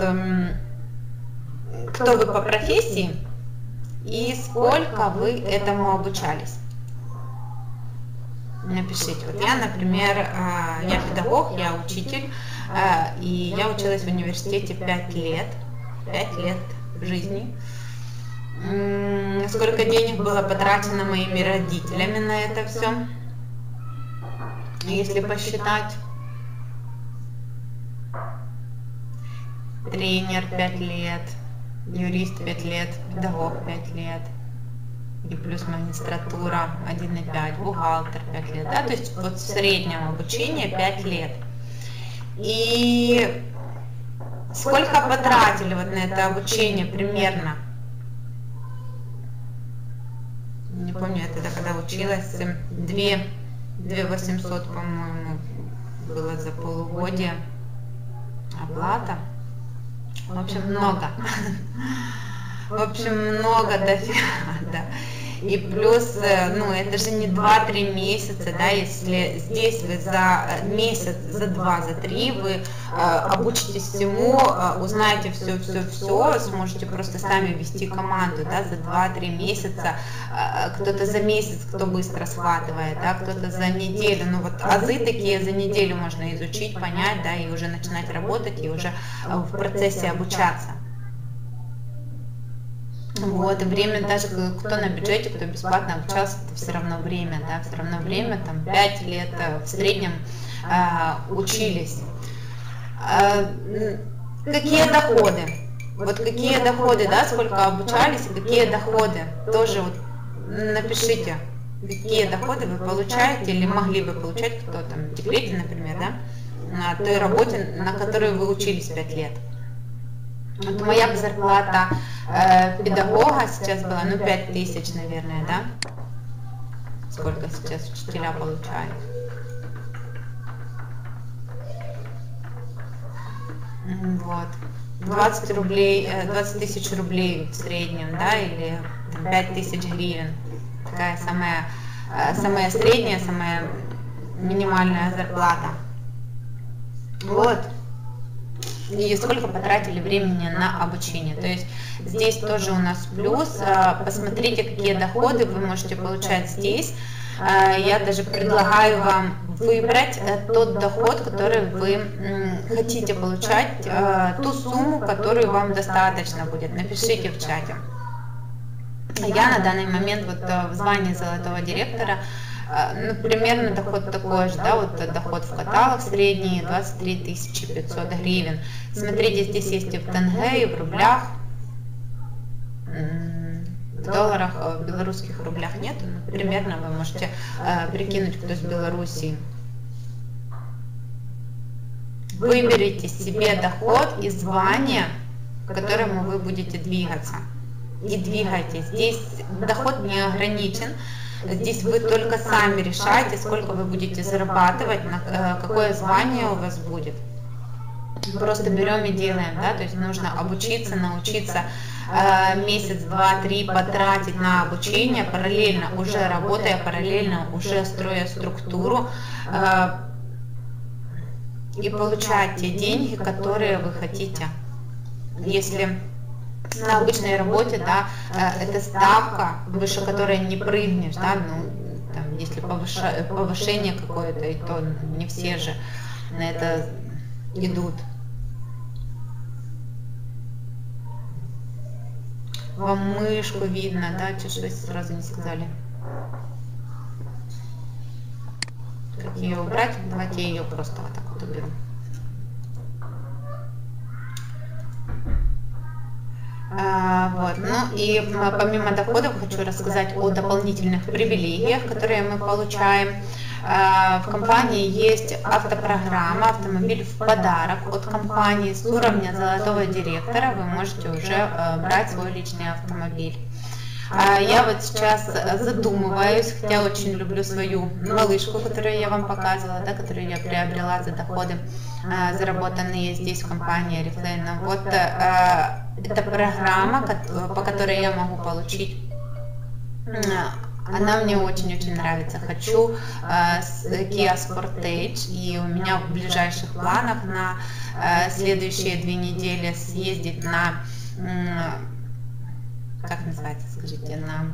кто вы по профессии, и сколько вы этому обучались. Напишите. Вот я, например, я педагог, я учитель, и я училась в университете пять лет, пять лет жизни. Сколько денег было потрачено моими родителями на это все, если посчитать. Тренер пять лет. Юрист пять лет, педагог пять лет, и плюс магистратура один и пять, бухгалтер пять лет, да, то есть вот в среднем обучение пять лет. И сколько потратили вот на это обучение примерно? Не помню, я тогда когда училась, две тысячи восемьсот, по-моему, было за полугодие оплата. В общем, много. В общем, много дофига, да. И плюс, ну, это же не два-три месяца, да, если здесь вы за месяц, за два, за три вы э, обучитесь всему, э, узнаете все-все-все, сможете просто сами вести команду, да, за два-три месяца, э, кто-то за месяц, кто быстро схватывает, да, кто-то за неделю, ну вот азы такие за неделю можно изучить, понять, да, и уже начинать работать, и уже э, в процессе обучаться. Вот, и время, даже кто на бюджете, кто бесплатно обучался, это все равно время, да, все равно время, там, пять лет в среднем э, учились. Э, какие доходы? Вот какие доходы, да, сколько обучались, и какие доходы? Тоже вот напишите, какие доходы вы получаете или могли бы получать, кто там в декрете, например, да, на той работе, на которой вы учились пять лет. Вот моя зарплата э, педагога сейчас была, ну, пять тысяч, наверное, да? Сколько сейчас учителя получают? Вот. двадцать рублей, двадцать тысяч рублей в среднем, да, или там, пять тысяч гривен. Такая самая, самая средняя, самая минимальная зарплата. Вот. И сколько потратили времени на обучение. То есть здесь тоже у нас плюс. Посмотрите, какие доходы вы можете получать здесь. я даже предлагаю вам выбрать тот доход, который вы хотите получать, ту сумму, которую вам достаточно будет. Напишите в чате. Я на данный момент вот в звании золотого директора, ну, примерно доход такой же, да, вот доход в каталог средний двадцать три тысячи пятьсот гривен. Смотрите, здесь есть и в тенге, и в рублях, в долларах, в белорусских рублях нет, но примерно вы можете прикинуть, кто из Белоруссии. Выберите себе доход и звание, к которому вы будете двигаться. И двигайтесь. Здесь доход не ограничен. Здесь вы только сами решаете, сколько вы будете зарабатывать, на какое звание у вас будет. Просто берем и делаем, да, то есть нужно обучиться, научиться месяц, два, три потратить на обучение, параллельно уже работая, параллельно уже строя структуру и получать те деньги, которые вы хотите. Если на обычной работе, да, это ставка, выше которой не прыгнешь, да, ну, там, если повышение какое-то, и то не все же на это идут. Вам мышку видно, да, что вы сразу не сказали. Как ее убрать? Давайте я ее просто вот так вот уберу. А, вот. Ну и помимо доходов хочу рассказать о дополнительных привилегиях, которые мы получаем. А, в компании есть автопрограмма «Автомобиль в подарок» от компании. С уровня золотого директора вы можете уже а, брать свой личный автомобиль. А, я вот сейчас задумываюсь, хотя очень люблю свою малышку, которую я вам показывала, да, которую я приобрела за доходы, а, заработанные здесь в компании Oriflame. Вот а, это программа, по которой я могу получить, она мне очень-очень нравится. Хочу э, с Kia Sportage, и у меня в ближайших планах на э, следующие две недели съездить на, э, как называется, скажите, на,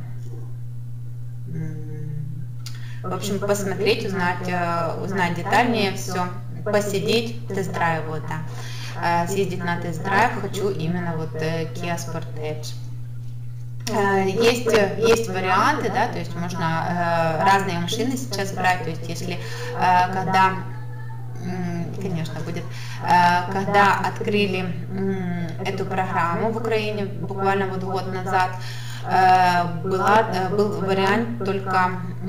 э, в общем, посмотреть, узнать, э, узнать детальнее все, посидеть, тест-драйв, вот, да. Съездить на тест-драйв хочу именно вот Kia Sportage. Есть, есть варианты, да, то есть можно разные машины сейчас брать, то есть если когда, конечно, будет, когда открыли эту программу в Украине буквально вот год назад, была, был вариант только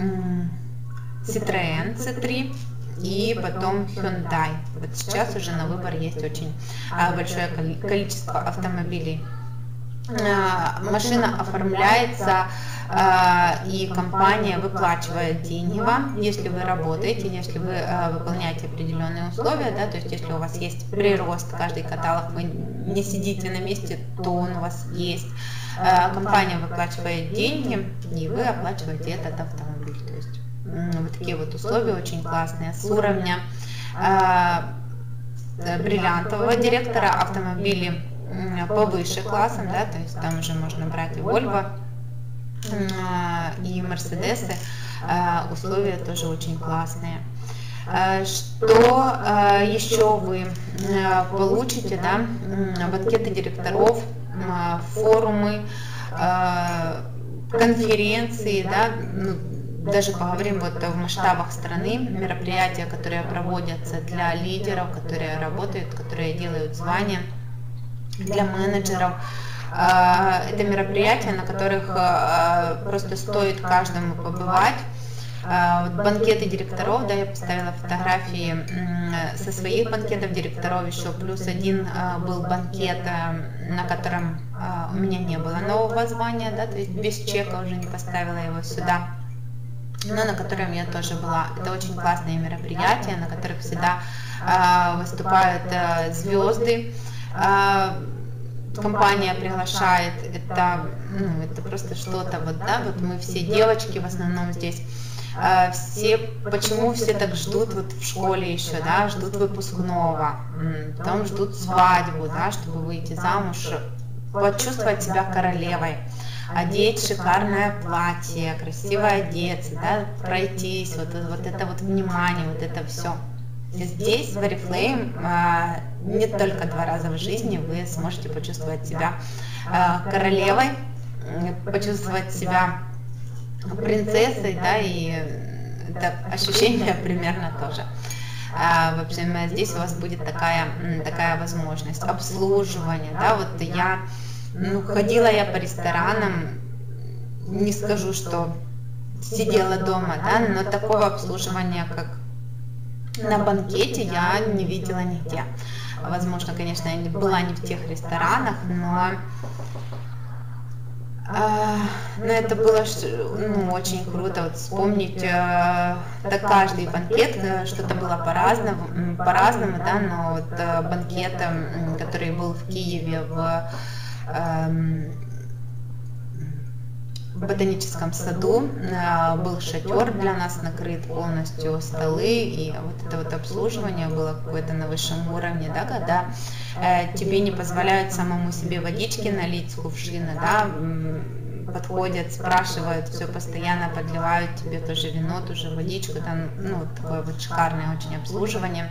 Citroen си три и потом Hyundai. Вот сейчас уже на выбор есть очень большое количество автомобилей. Машина оформляется, и компания выплачивает деньги вам, если вы работаете, если вы выполняете определенные условия, да, то есть если у вас есть прирост, каждый каталог, вы не сидите на месте, то он у вас есть. Компания выплачивает деньги, и вы оплачиваете этот автомобиль. То есть вот такие вот условия очень классные. С уровня бриллиантового директора автомобили повыше классом, да, то есть там уже можно брать и Volvo, и Мерседесы, условия тоже очень классные. Что еще вы получите, да, банкеты директоров, форумы, конференции, да, ну, даже поговорим вот в масштабах страны, мероприятия, которые проводятся для лидеров, которые работают, которые делают звания, для менеджеров. Это мероприятия, на которых просто стоит каждому побывать. Вот банкеты директоров, да, я поставила фотографии со своих банкетов директоров, еще плюс один был банкет, на котором у меня не было нового звания, да, то есть без чека, уже не поставила его сюда, но на котором я тоже была. Это очень классные мероприятия, на которых всегда выступают звезды. Компания приглашает, это, ну, это просто что-то, вот, да, вот мы все девочки в основном здесь, все, почему все так ждут вот в школе еще, да, ждут выпускного, потом ждут свадьбу, да, чтобы выйти замуж, почувствовать себя королевой. одеть шикарное платье, красиво одеться, да, пройтись, вот, вот это вот внимание, вот это все. Здесь в Oriflame а, не только два раза в жизни вы сможете почувствовать себя а, королевой, почувствовать себя принцессой, да, и это ощущение примерно тоже. А, в общем, здесь у вас будет такая, такая возможность обслуживания, да, вот я, ну, ходила я по ресторанам, не скажу, что сидела дома, да, но такого обслуживания, как на банкете, я не видела нигде. Возможно, конечно, я не была не в тех ресторанах, но, э, но это было, ну, очень круто. Вот вспомнить, э, да, каждый банкет, что-то было по-разному, по-разному, да, но вот э, банкет, который был в Киеве, в э, в ботаническом саду, был шатер для нас накрыт полностью, столы, и вот это вот обслуживание было какое-то на высшем уровне, да, когда э, тебе не позволяют самому себе водички налить с кувшина, да, подходят, спрашивают, все постоянно подливают тебе тоже вино, тоже водичку, там, ну, такое вот шикарное очень обслуживание.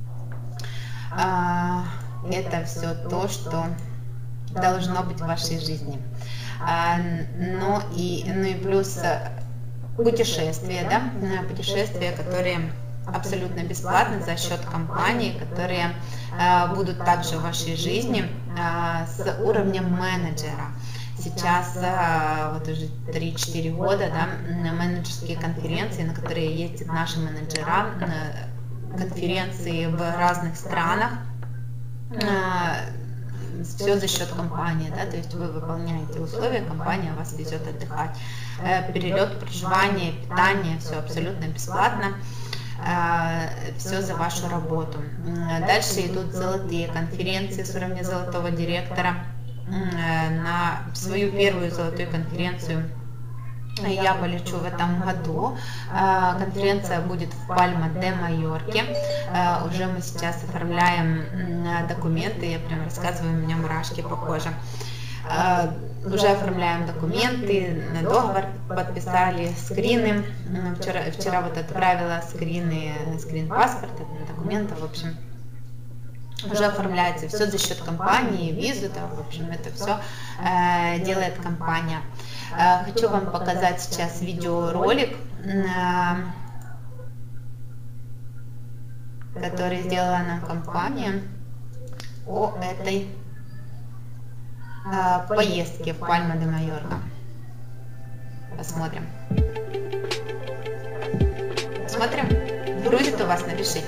А, это все то, что должно быть в вашей жизни. А, но и, ну и плюс путешествия, да, путешествия, которые абсолютно бесплатны за счет компаний, которые а, будут также в вашей жизни а, с уровнем менеджера. Сейчас а, вот уже три-четыре года, да, менеджерские конференции, на которые ездят наши менеджера, конференции в разных странах, а, все за счет компании, да, то есть вы выполняете условия, компания вас везет отдыхать. Перелет, проживание, питание, все абсолютно бесплатно, все за вашу работу. Дальше идут золотые конференции с уровня золотого директора. На свою первую золотую конференцию я полечу в этом году. Конференция будет в Пальма-де-Майорке. Уже мы сейчас оформляем документы, я прям рассказываю, у меня мурашки по коже. Уже оформляем документы, договор подписали, скрины. Вчера, вчера вот отправила скрины, скрин паспорта, документов, в общем. Уже оформляется все за счет компании, визу, да, в общем, это все э, делает компания. Э, хочу вам показать сейчас видеоролик, э, который сделала нам компания о этой э, поездке в Пальма-де-Майорка. Посмотрим. Посмотрим. Грузит у вас, напишите.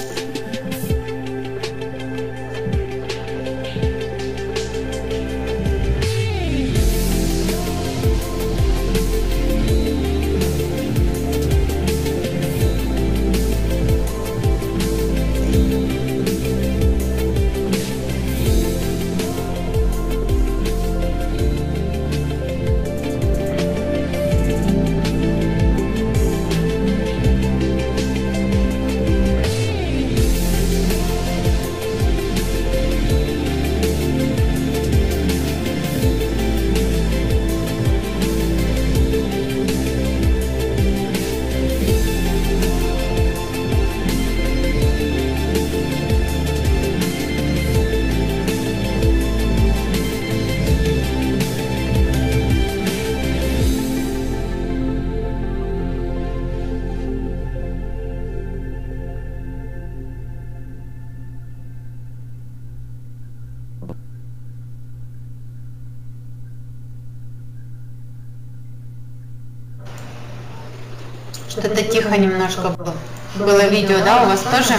Что-то тихо немножко было. Было видео, да, у вас тоже?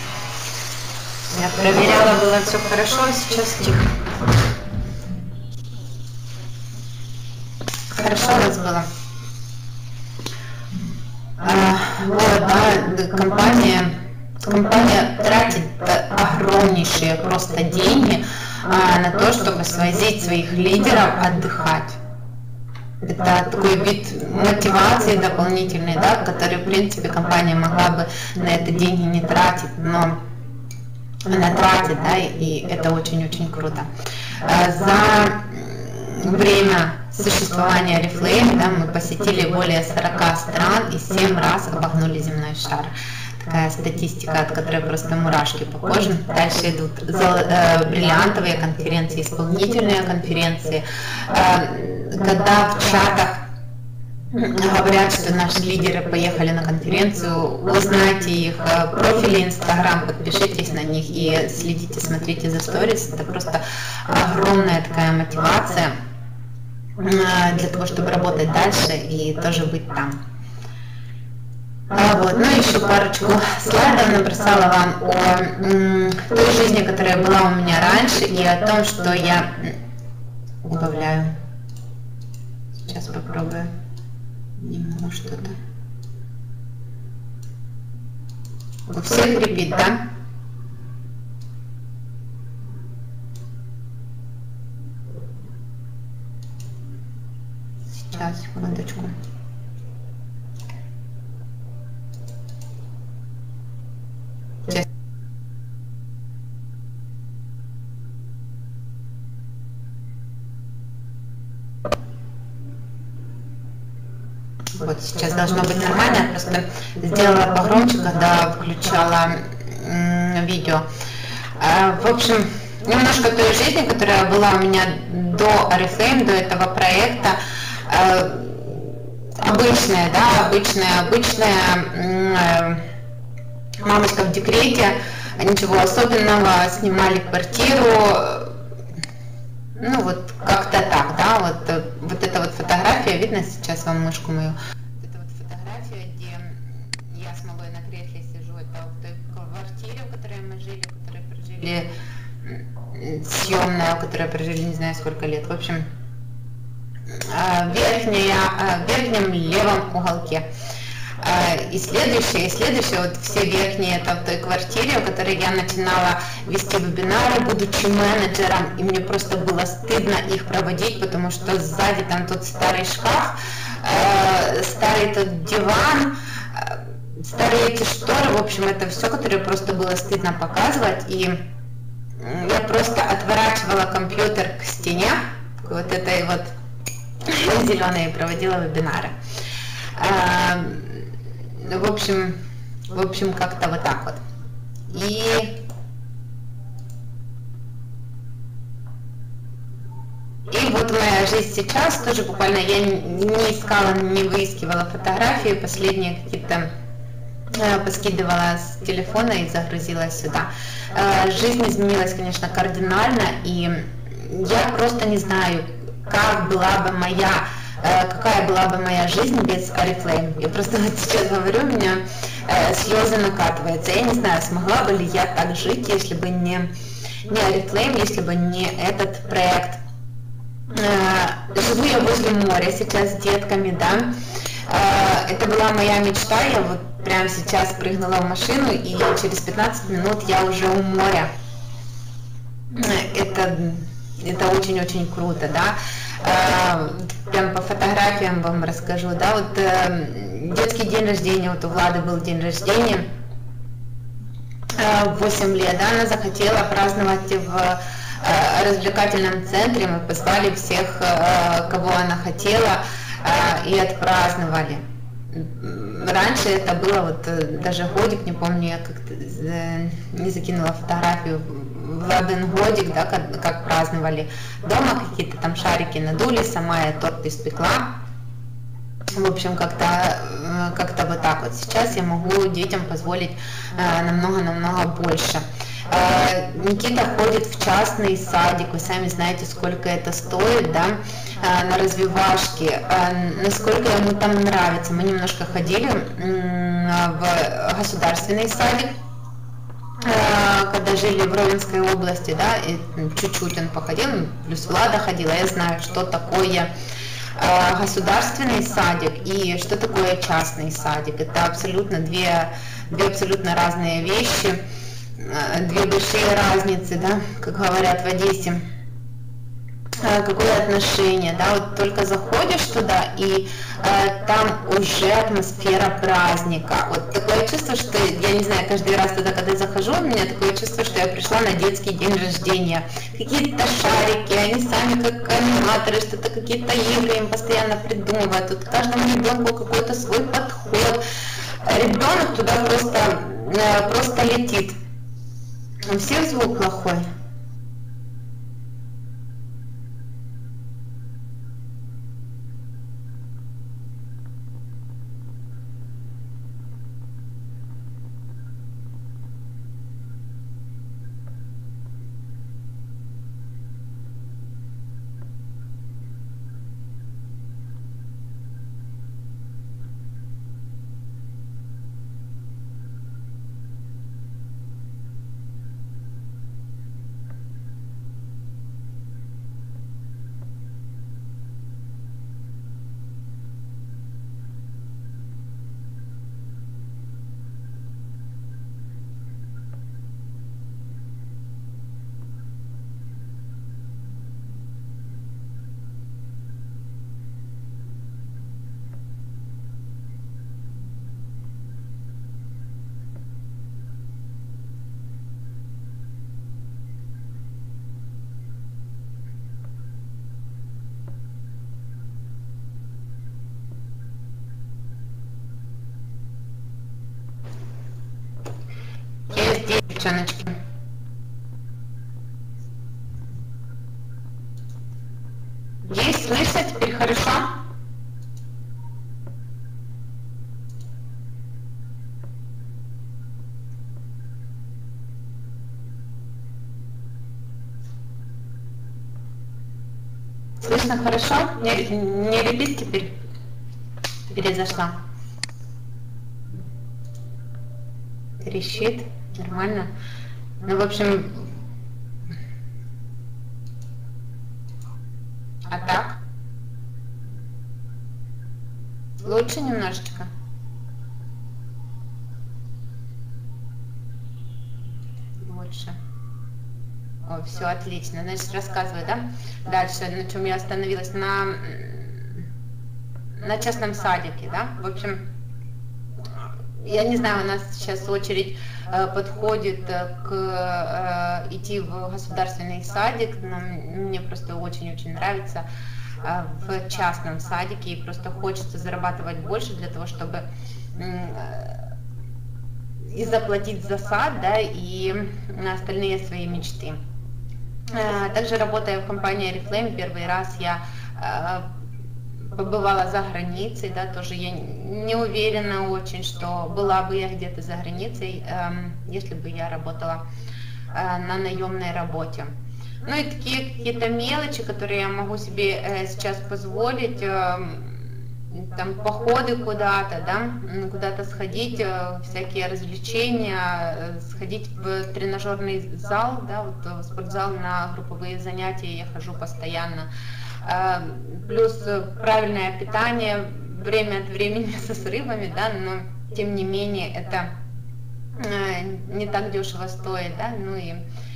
Я проверяла, было все хорошо, а сейчас тихо. Хорошо у вас было? А, вот, да, компания, компания тратит огромнейшие просто деньги а, на то, чтобы свозить своих лидеров отдыхать. Это такой вид мотивации дополнительный, да, который, в принципе, компания могла бы на это деньги не тратить, но она тратит, да, и это очень-очень круто. За время существования Oriflame, да, мы посетили более сорока стран и семь раз обогнули земной шар. Такая статистика, от которой просто мурашки по коже. Дальше идут э, бриллиантовые конференции, исполнительные конференции, э, когда в чатах говорят, что наши лидеры поехали на конференцию, узнайте их профили Инстаграм, подпишитесь на них и следите, смотрите за сторис. Это просто огромная такая мотивация для того, чтобы работать дальше и тоже быть там. А вот, ну еще парочку слайдов набросала вам о м, той жизни, которая была у меня раньше, и о том, что я убавляю. Сейчас попробую. Не могу что-то. У всех репит, да? Сейчас, секундочку. Сейчас. Вот сейчас должно быть нормально, я просто сделала погромче, когда включала м, видео. А, в общем, немножко той жизни, которая была у меня до Oriflame, до этого проекта, а, обычная, да, обычная, обычная м, мамочка в декрете, ничего особенного, снимали квартиру. Ну вот как-то так, да, вот, вот эта вот фотография, видно сейчас вам мышку мою? Вот эта вот фотография, где я с малой на кресле сижу, это в той квартире, в которой мы жили, в которой прожили, съемная, в которой прожили не знаю сколько лет, в общем, верхняя, в верхнем левом уголке. И следующее, и следующее, вот все верхние, это в той квартире, в которой я начинала вести вебинары, будучи менеджером, и мне просто было стыдно их проводить, потому что сзади там тот старый шкаф, э, старый тот диван, э, старые эти шторы, в общем, это все, которое просто было стыдно показывать, и я просто отворачивала компьютер к стене, вот этой вот зеленой, и проводила вебинары. В общем, в общем, как-то вот так вот. И, и вот моя жизнь сейчас, тоже буквально я не искала, не выискивала фотографии, последние какие-то поскидывала с телефона и загрузила сюда. Жизнь изменилась, конечно, кардинально, и я просто не знаю, как была бы моя какая была бы моя жизнь без Oriflame. Я просто вот сейчас говорю, у меня э, слезы накатываются. Я не знаю, смогла бы ли я так жить, если бы не, не Oriflame, если бы не этот проект. Э, живу я возле моря сейчас с детками, да. Э, это была моя мечта. Я вот прямо сейчас прыгнула в машину, и через пятнадцать минут я уже у моря. Это, это очень-очень круто, да. Прям по фотографиям вам расскажу, да, вот э, детский день рождения, вот у Влады был день рождения, э, восемь лет, да, она захотела праздновать в э, развлекательном центре, мы позвали всех, э, кого она хотела, э, и отпраздновали. Раньше это было вот даже годик, не помню, я как-то э, не закинула фотографию, Владен годик, да, как, как праздновали дома, какие-то там шарики надули, сама я торт испекла. В общем, как-то как-то вот так вот. Сейчас я могу детям позволить намного-намного больше. Э, Никита ходит в частный садик, вы сами знаете, сколько это стоит, да, э, на развивашке, э, насколько ему там нравится. Мы немножко ходили э, в государственный садик, когда жили в Ровенской области, да, и чуть-чуть он походил, плюс Влада ходила, я знаю, что такое э, государственный садик и что такое частный садик. Это абсолютно две, две абсолютно разные вещи, э, две большие разницы, да, как говорят в Одессе. какое отношение, да, вот только заходишь туда, и э, там уже атмосфера праздника. Вот такое чувство, что, я не знаю, каждый раз туда, когда захожу, у меня такое чувство, что я пришла на детский день рождения. Какие-то шарики, они сами как аниматоры, что-то какие-то игры им постоянно придумывают. Тут каждому ребенку какой-то свой подход. Ребенок туда просто, э, просто летит. У всех звук плохой. Я здесь, девчоночки. Есть, слышно теперь хорошо? Слышно хорошо? Не, не ребит теперь? Перезашла. Трещит. Нормально. Ну, в общем... А так? Лучше немножечко? Лучше. О, все отлично. Значит, рассказываю, да? Дальше, на чем я остановилась. На, на частном садике, да? В общем, я не знаю, у нас сейчас очередь э, подходит э, к э, идти в государственный садик, но мне просто очень-очень нравится э, в частном садике, и просто хочется зарабатывать больше для того, чтобы э, и заплатить за сад, да, и на остальные свои мечты. Э, также работая в компании Oriflame, первый раз я э, побывала за границей, да, тоже я не уверена очень, что была бы я где-то за границей, э, если бы я работала э, на наемной работе. Ну и такие какие-то мелочи, которые я могу себе э, сейчас позволить, э, там походы куда-то, да, куда-то сходить, э, всякие развлечения, э, сходить в тренажерный зал, да, вот в спортзал на групповые занятия я хожу постоянно. Плюс правильное питание, время от времени со срывами, да, но тем не менее это не так дешево стоит, да, ну и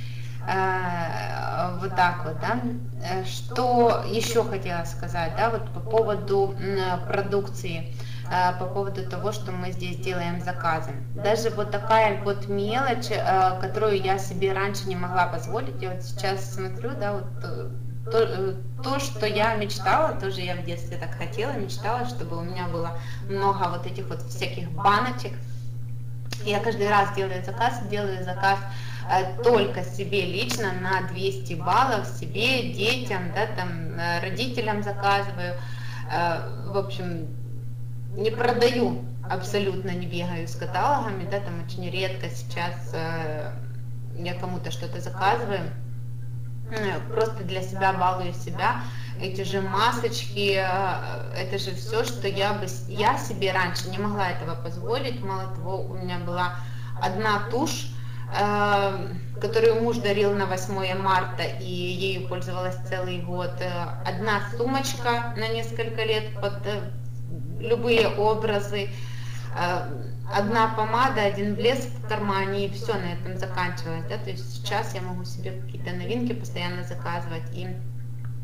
э, вот так вот, да. Что еще хотела сказать, да, вот по поводу продукции, по поводу того, что мы здесь делаем заказы. Даже вот такая вот мелочь, которую я себе раньше не могла позволить, я вот сейчас смотрю, да, вот То, то, что я мечтала, тоже я в детстве так хотела, мечтала, чтобы у меня было много вот этих вот всяких баночек. Я каждый раз делаю заказ, делаю заказ э, только себе лично на двести баллов, себе, детям, да, там, э, родителям заказываю. Э, в общем, не продаю, абсолютно не бегаю с каталогами, да, там очень редко сейчас э, я кому-то что-то заказываю. Просто для себя балую себя. Эти же масочки, это же все, что я бы я себе раньше не могла этого позволить. Мало того, у меня была одна тушь, э, которую муж дарил на восьмое марта, и ею пользовалась целый год. Одна сумочка на несколько лет под любые образы. Одна помада, один блеск в кармане, и все, на этом заканчивалось, да, то есть сейчас я могу себе какие-то новинки постоянно заказывать, и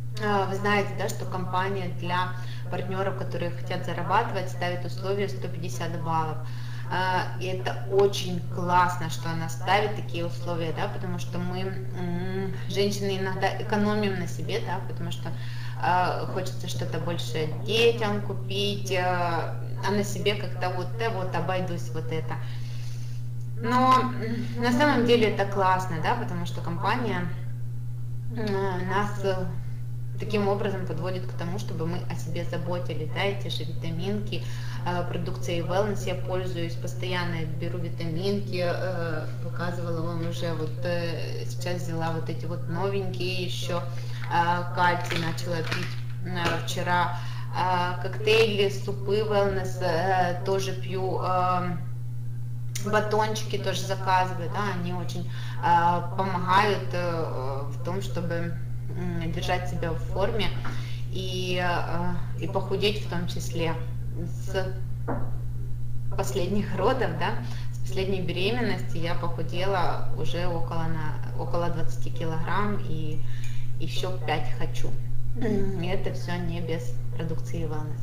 Вы знаете, да, что компания для партнеров, которые хотят зарабатывать, ставит условие сто пятьдесят баллов. И это очень классно, что она ставит такие условия, да, потому что мы, женщины, иногда экономим на себе, да, потому что хочется что-то больше детям купить, а на себе как-то вот, да, вот обойдусь вот это. Но на самом деле это классно, да, потому что компания нас таким образом подводит к тому, чтобы мы о себе заботились, да, эти же витаминки, продукцией Wellness я пользуюсь, постоянно беру витаминки, показывала вам уже, вот сейчас взяла вот эти вот новенькие еще, кальций начала пить вчера, коктейли, супы Wellness тоже пью, батончики тоже заказываю, да, они очень помогают в том, чтобы держать себя в форме и, и похудеть в том числе. С последних родов, да, с последней беременности я похудела уже около, на, около двадцати килограмм и еще пять хочу. И это все не без продукции Wellness.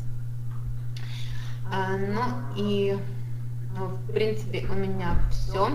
А, ну и ну, в принципе у меня все.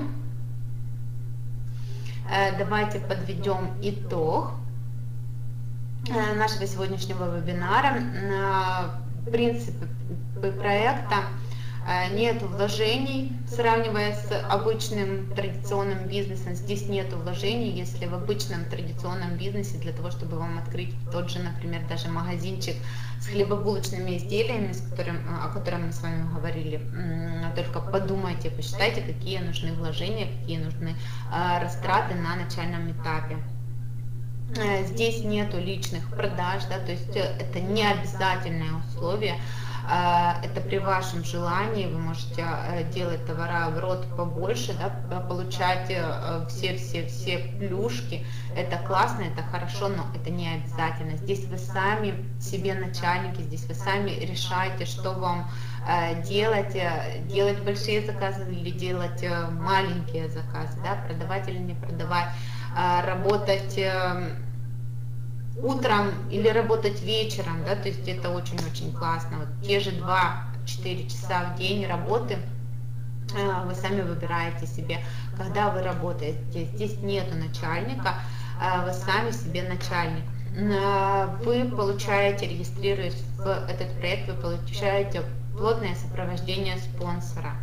А, давайте подведем итог нашего сегодняшнего вебинара. Принципы проекта: нет вложений, сравнивая с обычным традиционным бизнесом. Здесь нет вложений, если в обычном традиционном бизнесе для того, чтобы вам открыть тот же, например, даже магазинчик с хлебобулочными изделиями, с которым, о котором мы с вами говорили, только подумайте, посчитайте, какие нужны вложения, какие нужны растраты на начальном этапе. Здесь нету личных продаж, да, то есть это не обязательное условие, это при вашем желании, вы можете делать товарооборот побольше, да, получать все-все-все плюшки, это классно, это хорошо, но это не обязательно. Здесь вы сами себе начальники, здесь вы сами решаете, что вам делать, делать большие заказы или делать маленькие заказы, да, продавать или не продавать, работать утром или работать вечером, да, то есть это очень-очень классно. Вот те же два-четыре часа в день работы вы сами выбираете себе, когда вы работаете. Здесь нету начальника, вы сами себе начальник. Вы получаете, регистрируясь в этот проект, вы получаете плотное сопровождение спонсора.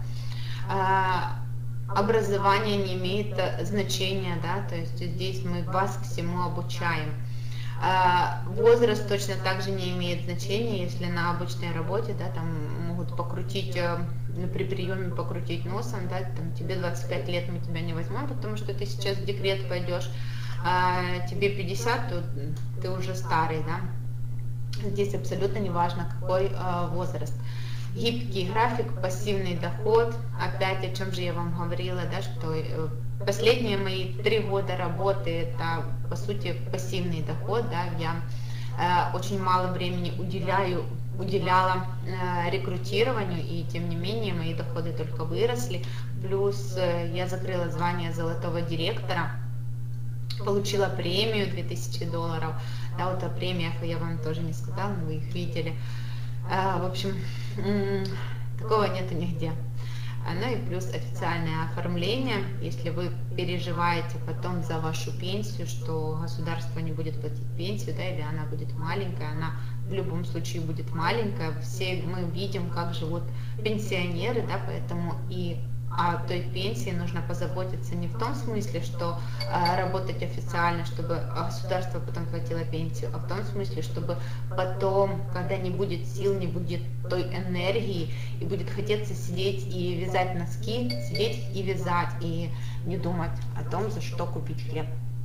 Образование не имеет значения, да, то есть здесь мы вас всему обучаем. Возраст точно так же не имеет значения, если на обычной работе, да, там могут покрутить, при приеме покрутить носом, да, там тебе двадцать пять лет, мы тебя не возьмем, потому что ты сейчас в декрет пойдешь, а тебе пятьдесят, то ты уже старый, да. Здесь абсолютно не важно, какой возраст. Гибкий график, пассивный доход, опять о чем же я вам говорила, да, что последние мои три года работы это по сути пассивный доход, да, я э, очень мало времени уделяю, уделяла э, рекрутированию, и тем не менее мои доходы только выросли, плюс э, я закрыла звание золотого директора, получила премию две тысячи долларов, да, вот о премиях я вам тоже не сказала, но вы их видели. В общем, такого нету нигде. Ну и плюс официальное оформление, если вы переживаете потом за вашу пенсию, что государство не будет платить пенсию, да, или она будет маленькая, она в любом случае будет маленькая. Все мы видим, как живут пенсионеры, да, поэтому и о той пенсии нужно позаботиться не в том смысле, что э, работать официально, чтобы государство потом платило пенсию, а в том смысле, чтобы потом, когда не будет сил, не будет той энергии, и будет хотеться сидеть и вязать носки, сидеть и вязать, и не думать о том, за что купить хлеб.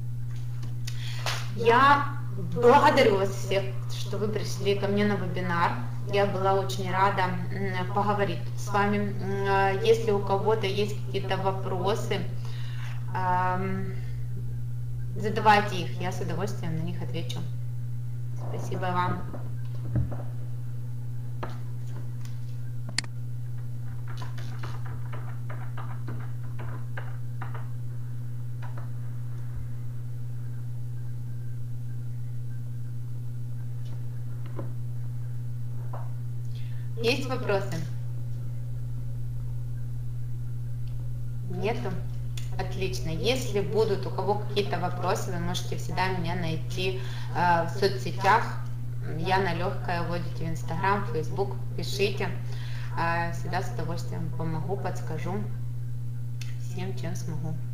Я благодарю вас всех, что вы пришли ко мне на вебинар. Я была очень рада поговорить с вами. Если у кого-то есть какие-то вопросы, задавайте их, я с удовольствием на них отвечу. Спасибо вам. Есть вопросы? Нету? Отлично. Если будут у кого какие-то вопросы, вы можете всегда меня найти э, в соцсетях. Яна Легкая, вводите в Инстаграм, Фейсбук, пишите. Э, всегда с удовольствием помогу, подскажу всем, чем смогу.